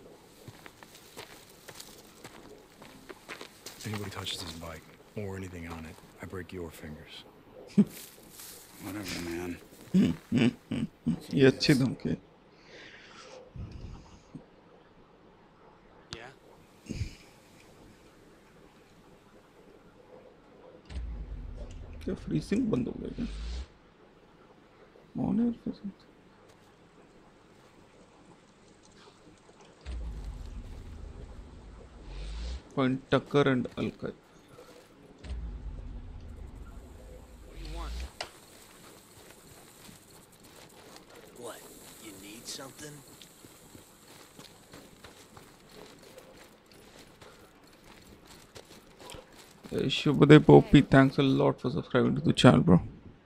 If anybody touches this bike, or anything on it, I break your fingers. Whatever, man. ये अच्छी धमकी है Yeah? क्या freezing बंद हो गया क्या on air freezing point टक्कर एंड अल्काई What do you want? What? You need something? Uh, Shubhadev Poppy, thanks a lot for subscribing to the channel, bro.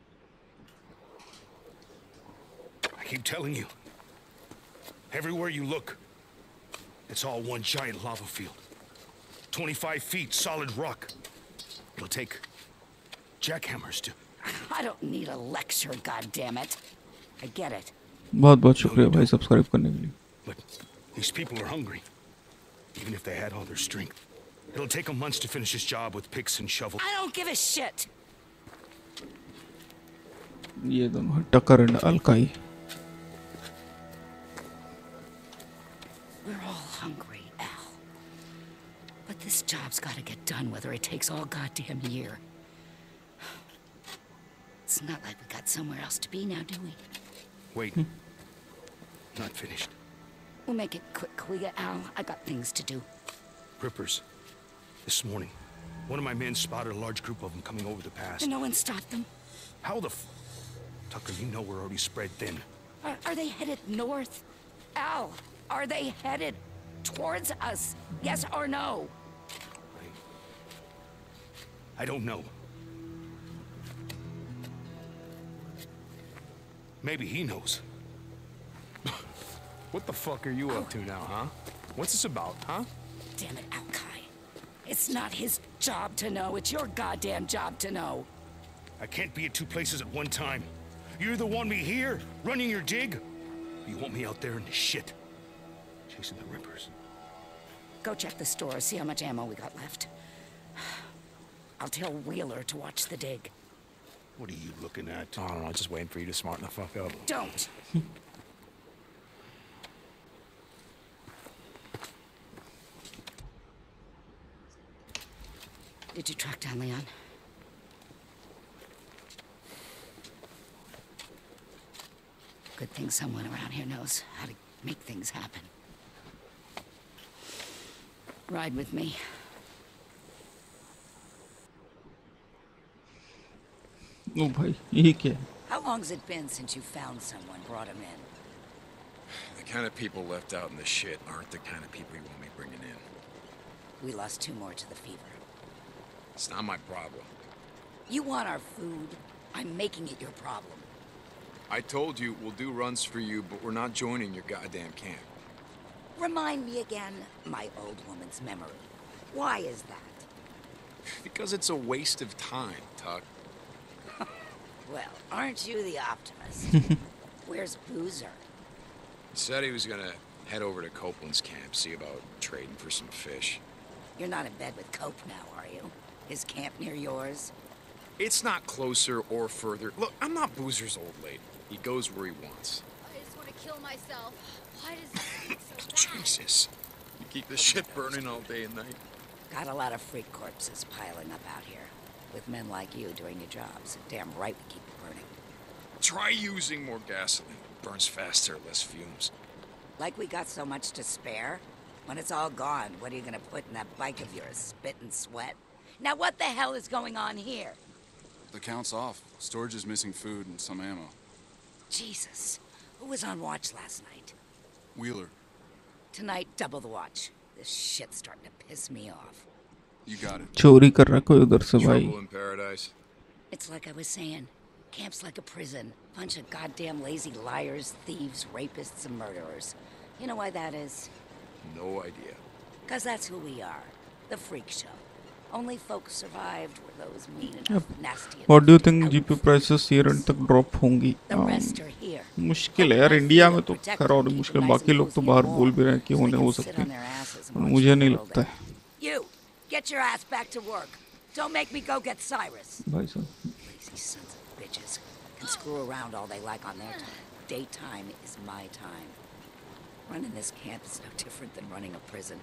I keep telling you. Everywhere you look, it's all one giant lava field. twenty-five feet solid rock. It'll take jackhammers to... I don't need a lecture, goddammit. I get it. बहुत बहुत शुक्रिया भाई subscribe करने के लिए But these people are hungry. Even if they had all their strength. It'll take them months to finish this job with picks and shovels. I don't give a shit. ये दोनों हैं टक्कर एंड अल्काई We're all hungry, Al. But this job's gotta get done whether it takes all goddamn year. It's not like we got somewhere else to be now, do we? Wait. Not finished. We'll make it quick, will ya, Al? I got things to do. Rippers. This morning, one of my men spotted a large group of them coming over the pass. And no one stopped them. How the f... Tucker, you know we're already spread thin. Are, are they headed north? Al, are they headed towards us? Yes or no? I don't know. Maybe he knows. What the fuck are you up to now, huh? What's this about, huh? Damn it, Alkai. It's not his job to know. It's your goddamn job to know. I can't be at two places at one time. You either want me here, running your dig, or you want me out there in the shit, chasing the Rippers. Go check the store, see how much ammo we got left. I'll tell Wheeler to watch the dig. What are you looking at? I don't know, just waiting for you to smarten the fuck up. Don't! Did you track down Leon? Good thing someone around here knows how to make things happen. Ride with me. ओ भाई ये क्या है How long's it been since you found someone, brought him in? The kind of people left out in the shit aren't the kind of people you want me bringing in. We lost two more to the fever. It's not my problem. You want our food? I'm making it your problem. I told you we'll do runs for you, but we're not joining your goddamn camp. Remind me again, my old woman's memory. Why is that? Because it's a waste of time, Tuck. Well, aren't you the optimist? Where's Boozer? He said he was gonna head over to Copeland's camp, see about trading for some fish. You're not in bed with Cope now, are you? His camp near yours? It's not closer or further. Look, I'm not Boozer's old lady. He goes where he wants. I just want to kill myself. Why does this so bad? Jesus. You keep this shit burning all day and night. Got a lot of freak corpses piling up out here. With men like you doing your jobs. Damn right we keep it burning. Try using more gasoline. Burns faster, less fumes. Like we got so much to spare? When it's all gone, what are you gonna put in that bike of yours? Spit and sweat? Now what the hell is going on here? The count's off. Storage is missing food and some ammo. Jesus. Who was on watch last night? Wheeler, Tonight, double the watch. This shit's starting to piss me off. you got it. चोरी कर रहा है कोई उधर से भाई. Trouble in paradise. It's like I was saying. Camp's like a prison. Bunch of goddamn lazy liars, thieves, rapists, and murderers. You know why that is? No idea. Because that's who we are. The freak show. Only folks survived were those mean enough, nasty enough. What do you to think out- G P prices year end तक drop होंगी? The Um, rest are here. मुश्किल है यार India में तो खैर और मुश्किल बाकी लोग तो बाहर बोल भी रहे हैं कि होने हो सकती है मुझे नहीं लगता है You, get your ass back to work. Don't make me go get Cyrus. भाई साहब. Lazy sons of bitches can screw around all they like on their time. Daytime is my time. Running this camp is no different than running a prison.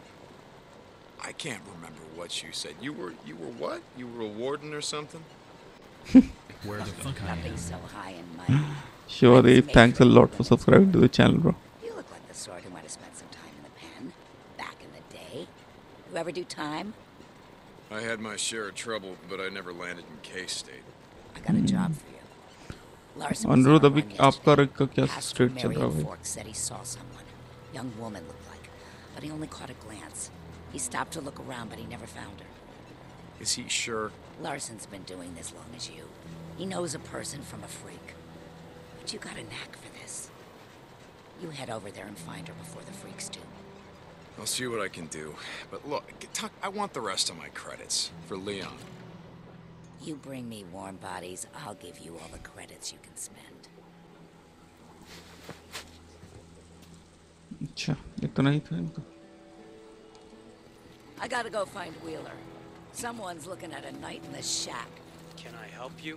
I can't remember what you said. You were, you were what? You were a warden or something? Where the fuck I Nothing am? so high and mighty. Sure Dave, thanks a lot for subscribing to the channel bro. You look like the sort who might have spent some time in the pen back in the day. You ever do time? I had my share of trouble, but I never landed in K-State. I got a job for you. Larson was अनुरोध on a अभी run आपका yesterday. रग का क्या Passed straight through चल रहा है Marion भाई? Fork said he saw someone. Young woman looked like, but he only caught a glance. He stopped to look around, but he never found her. Is he sure? Larson's been doing this long as you. He knows a person from a freak. But you got a knack for this. You head over there and find her before the freaks do. I'll see what I can do. But look, Tuck, I want the rest of my credits for Leon. You bring me warm bodies, I'll give you all the credits you can spend. अच्छा इतना ही था इनका. I gotta go find Wheeler. Someone's looking at a night in the shack. Can I help you?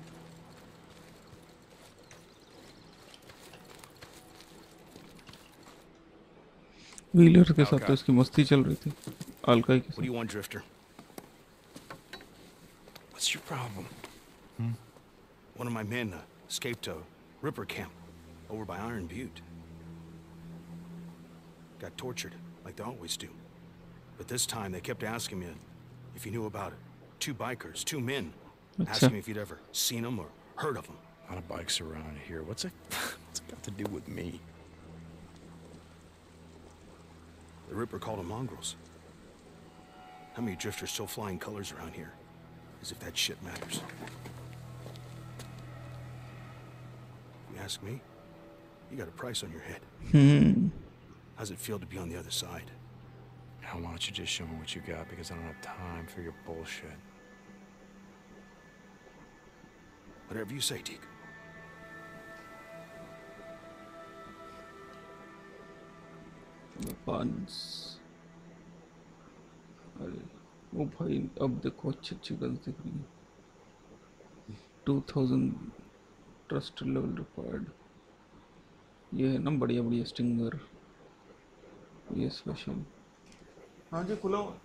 Wheeler के साथ तो इसकी मस्ती चल रही थी. अलकाई के What do you want, Drifter? What's your problem? Hmm? One of my men uh, escaped a Ripper camp over by Iron Butte. Got tortured, like they always do. But this time they kept asking me if you knew about it. Two bikers, two men, asking me if you'd ever seen them or heard of them. A lot of bikes around here. What's it, what's it got to do with me? The Ripper called them mongrels. How many drifters still flying colors around here? As if that shit matters. If you ask me, you got a price on your head. Hmm. How's it feel to be on the other side? Now, why don't you just show me what you got, because I don't have time for your bullshit. Whatever you say, Deke. Weapons. अरे वो भाई अब देखो अच्छी अच्छी guns दिख रही हैं. Two thousand trust level required. ये है ना बढ़िया बढ़िया स्टिंगर. ये स्पेशल. हाँ जी खुला हुआ.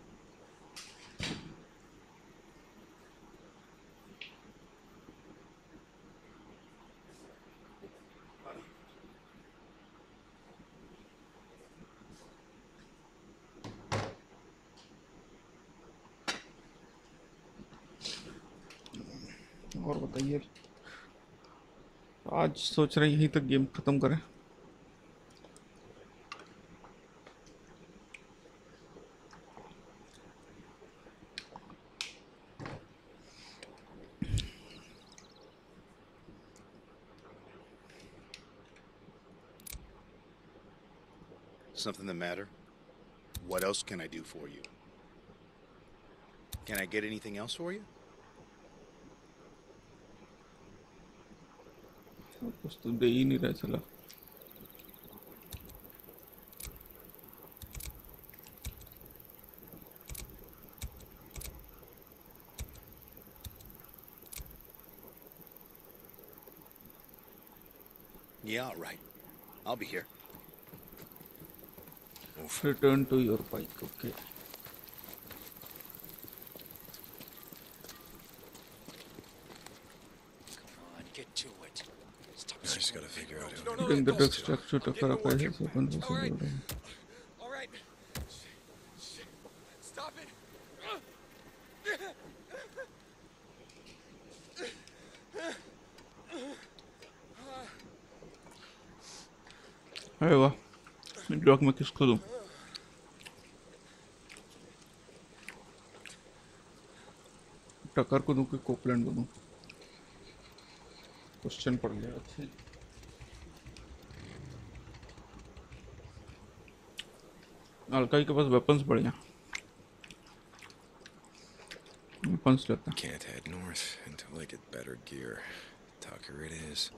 और बताइए. आज सोच रहे यहीं तक गेम खत्म करें. Something the matter? What else can I do for you? Can I get anything else for you? कुछ तो दे ही नहीं रहा चला. Yeah, all right. I'll be here. Return to your bike. Okay. Come on, get to it. Stop. I just gotta figure out who. Bring the text structure to Caracas. Open the All right. window. All right. Stop it. अरे वाह, drug में किसको दूं? टकर को दूं कि Copeland को दूं? क्वेश्चन पड़ गया. अच्छी अलकाई के पास वेपन्स बढ़िया. वेपन्स लेता. Can't head north until I get better gear. Tucker it is.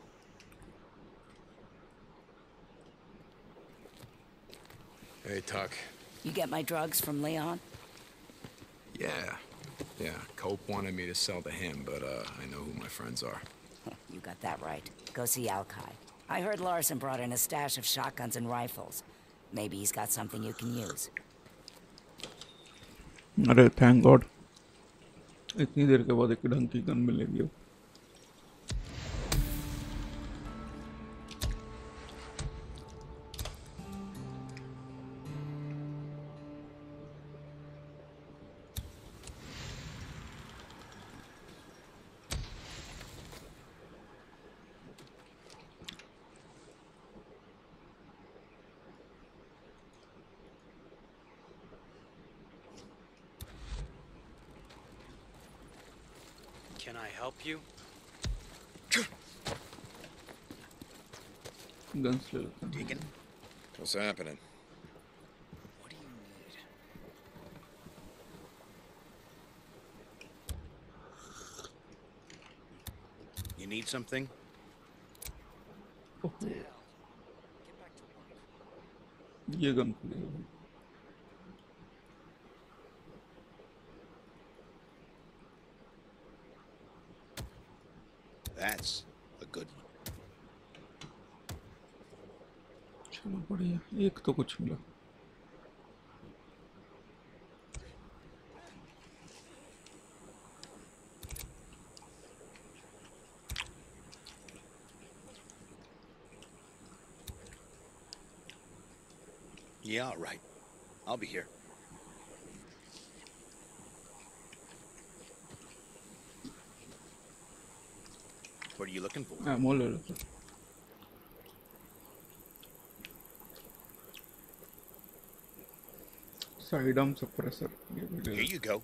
Hey, Tuck. You get my drugs from Leon? Yeah. Yeah, Cope wanted me to sell to him, but uh, I know who my friends are. You got that right. Go see Alkai. I heard Larson brought in a stash of shotguns and rifles. Maybe he's got something you can use. अरे thank god, इतनी देर के बाद एक ढंग की gun मिलेगी. Can I help you? Guns ले लेता हूं. Deacon, What's happening? what do you need? You need something? ये गन खुलेगा. That's a good one. चलो बढ़िया, एक तो कुछ मिला. Yeah, all right. I'll be here. What are you looking for? Ammo ले लेता. Side arm suppressor. ये भी ले Here लेता. you go.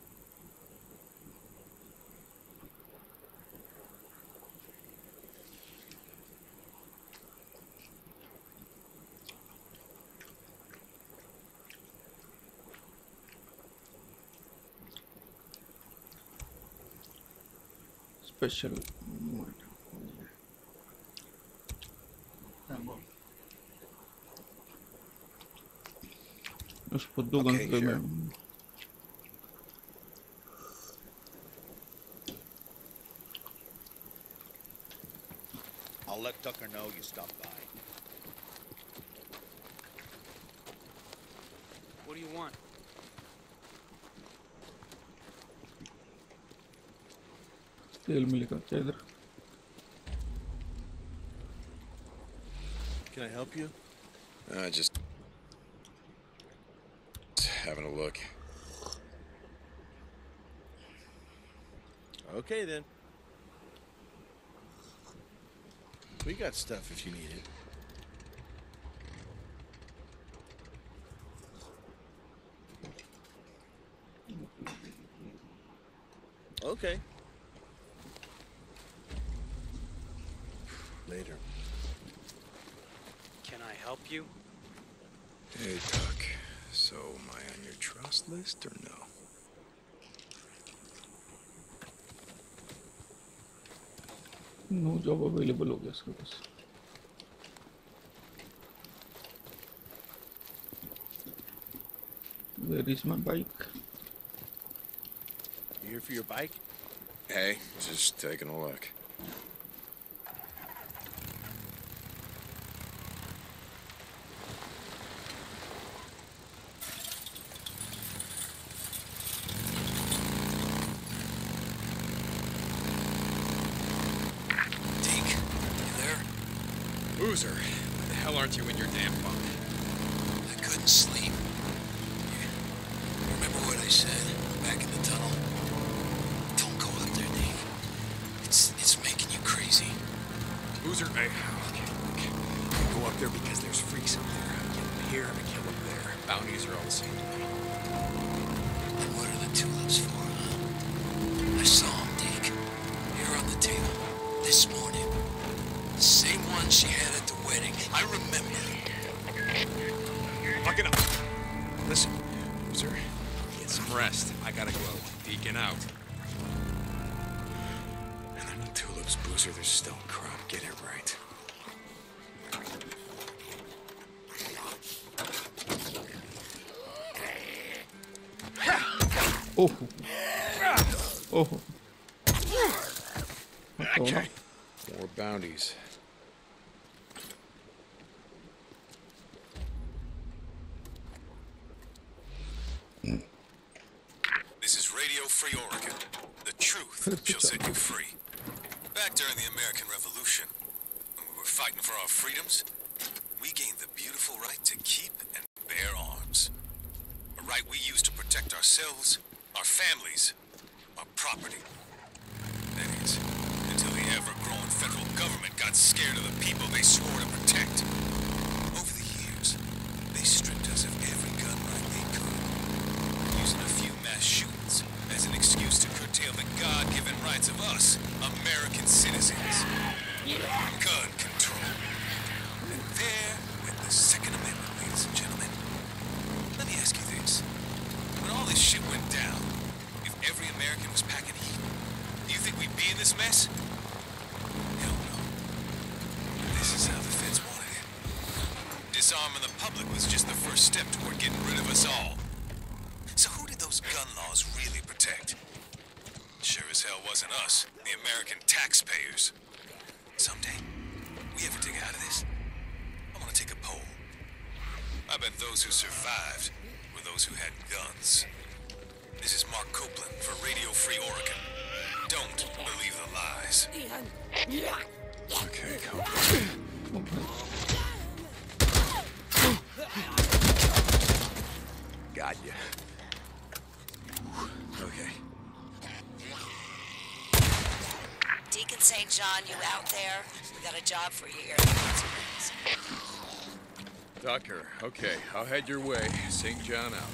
स्पेशल उस दो गन Okay, पे sure. मैं I'll let Tucker know you stopped by. What do you want? तेल मिलेगा क्या इधर? Can I help you? Uh, just having a look. Okay, then. We got stuff if you need it. Okay. Later. Can I help you? Hey, Tuck. So, am I on your trust list or no? No job available हो गया इसके पास. Where is my bike? You here for your bike? Hey, just taking a look. Boozer, why the hell aren't you in your damn bunk? I couldn't sleep. Remember what I said back in the tunnel? Don't go up there, Deke. It's it's making you crazy. Boozer, hey, okay, okay. Go up there because there's freaks up there. I kill them here, I kill them there. Bounties are all the same to me. And what are the tulips for, huh? I saw them, Deke. Here on the table. This morning. Same one she had at the wedding. I remember. Fuck it up. Listen, Boozer, get some rest. I gotta go. Deacon out. And then the tulips, Boozer, there's still a crop. Get it right. Oh. Oh. Okay. More bounties. This is Radio Free Oregon. The truth shall set you free. Back during the American Revolution, when we were fighting for our freedoms, we gained the beautiful right to keep and bear arms. A right we used to protect ourselves, our families, our property. That is, until the ever-growing federal government got scared of the people they swore to protect. Over the years, they stripped us of every gun right they could, using a few mass shootings as an excuse to curtail the God-given rights of us, American citizens. Gun control. And there went the Second Amendment, ladies and gentlemen. Let me ask you this. When all this shit went down, if every American was packing heat, do you think we'd be in this mess? Hell no. This is how the feds wanted it. Disarming the public was just the first step toward getting rid of us all. So who did those gun laws really protect? Sure as hell wasn't us, the American taxpayers. Someday, we ever dig out of this, I want to take a poll. I bet those who survived were those who had guns. This is Mark Copeland for Radio Free Oregon. Don't believe the lies. Okay, Copeland. Got you. Okay. Deacon Saint John, you out there? We got a job for you here. Tucker, okay, I'll head your way. Saint John out.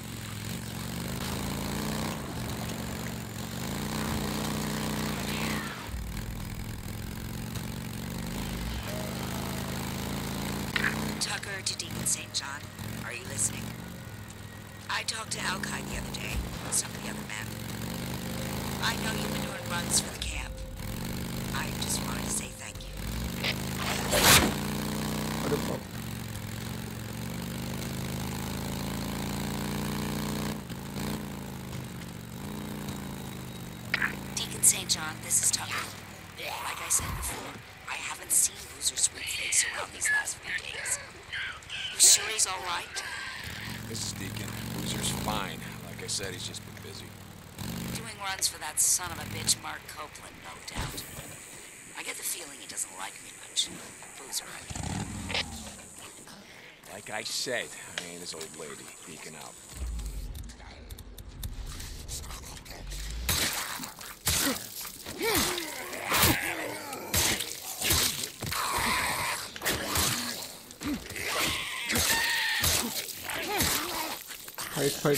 Tucker to Deacon Saint John. Are you listening? I talked to Alki the other day, some of the other men. I know you've been doing runs for the camp. I just wanted to say thank you. Deacon Saint John, this is Tucker. Like I said before, I haven't seen Boozer's sweet face around these last few days. You sure he's all right? Missus Deacon, Boozer's fine. Like I said, he's just been busy. Doing runs for that son of a bitch, Mark Copeland, no doubt. I get the feeling he doesn't like me much. Boozer, I mean. Like I said, I ain't his old lady. Deacon out. Fight, fight.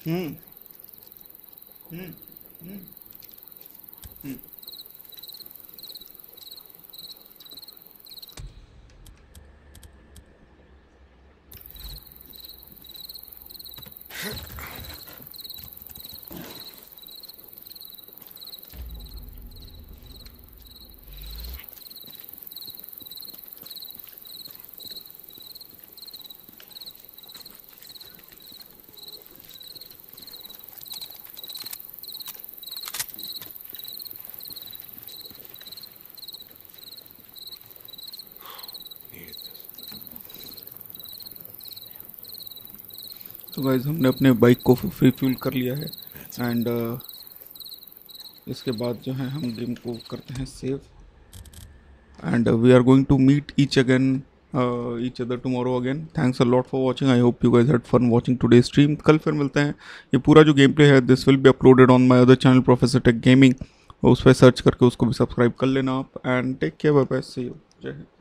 हम्म हम्म हम्म हम्म तो guys हमने अपने bike को free fuel कर लिया है and uh, इसके बाद जो है हम गेम को करते हैं save and we are going to meet each again each other tomorrow again. Thanks a lot for watching. I hope you guys had fun watching today stream. कल फिर मिलते हैं। ये पूरा जो गेम प्ले है this will be uploaded on my other channel professor tech gaming. उस पर सर्च करके उसको भी सब्सक्राइब कर लेना आप and take care, bye bye, see you, जय हिंद।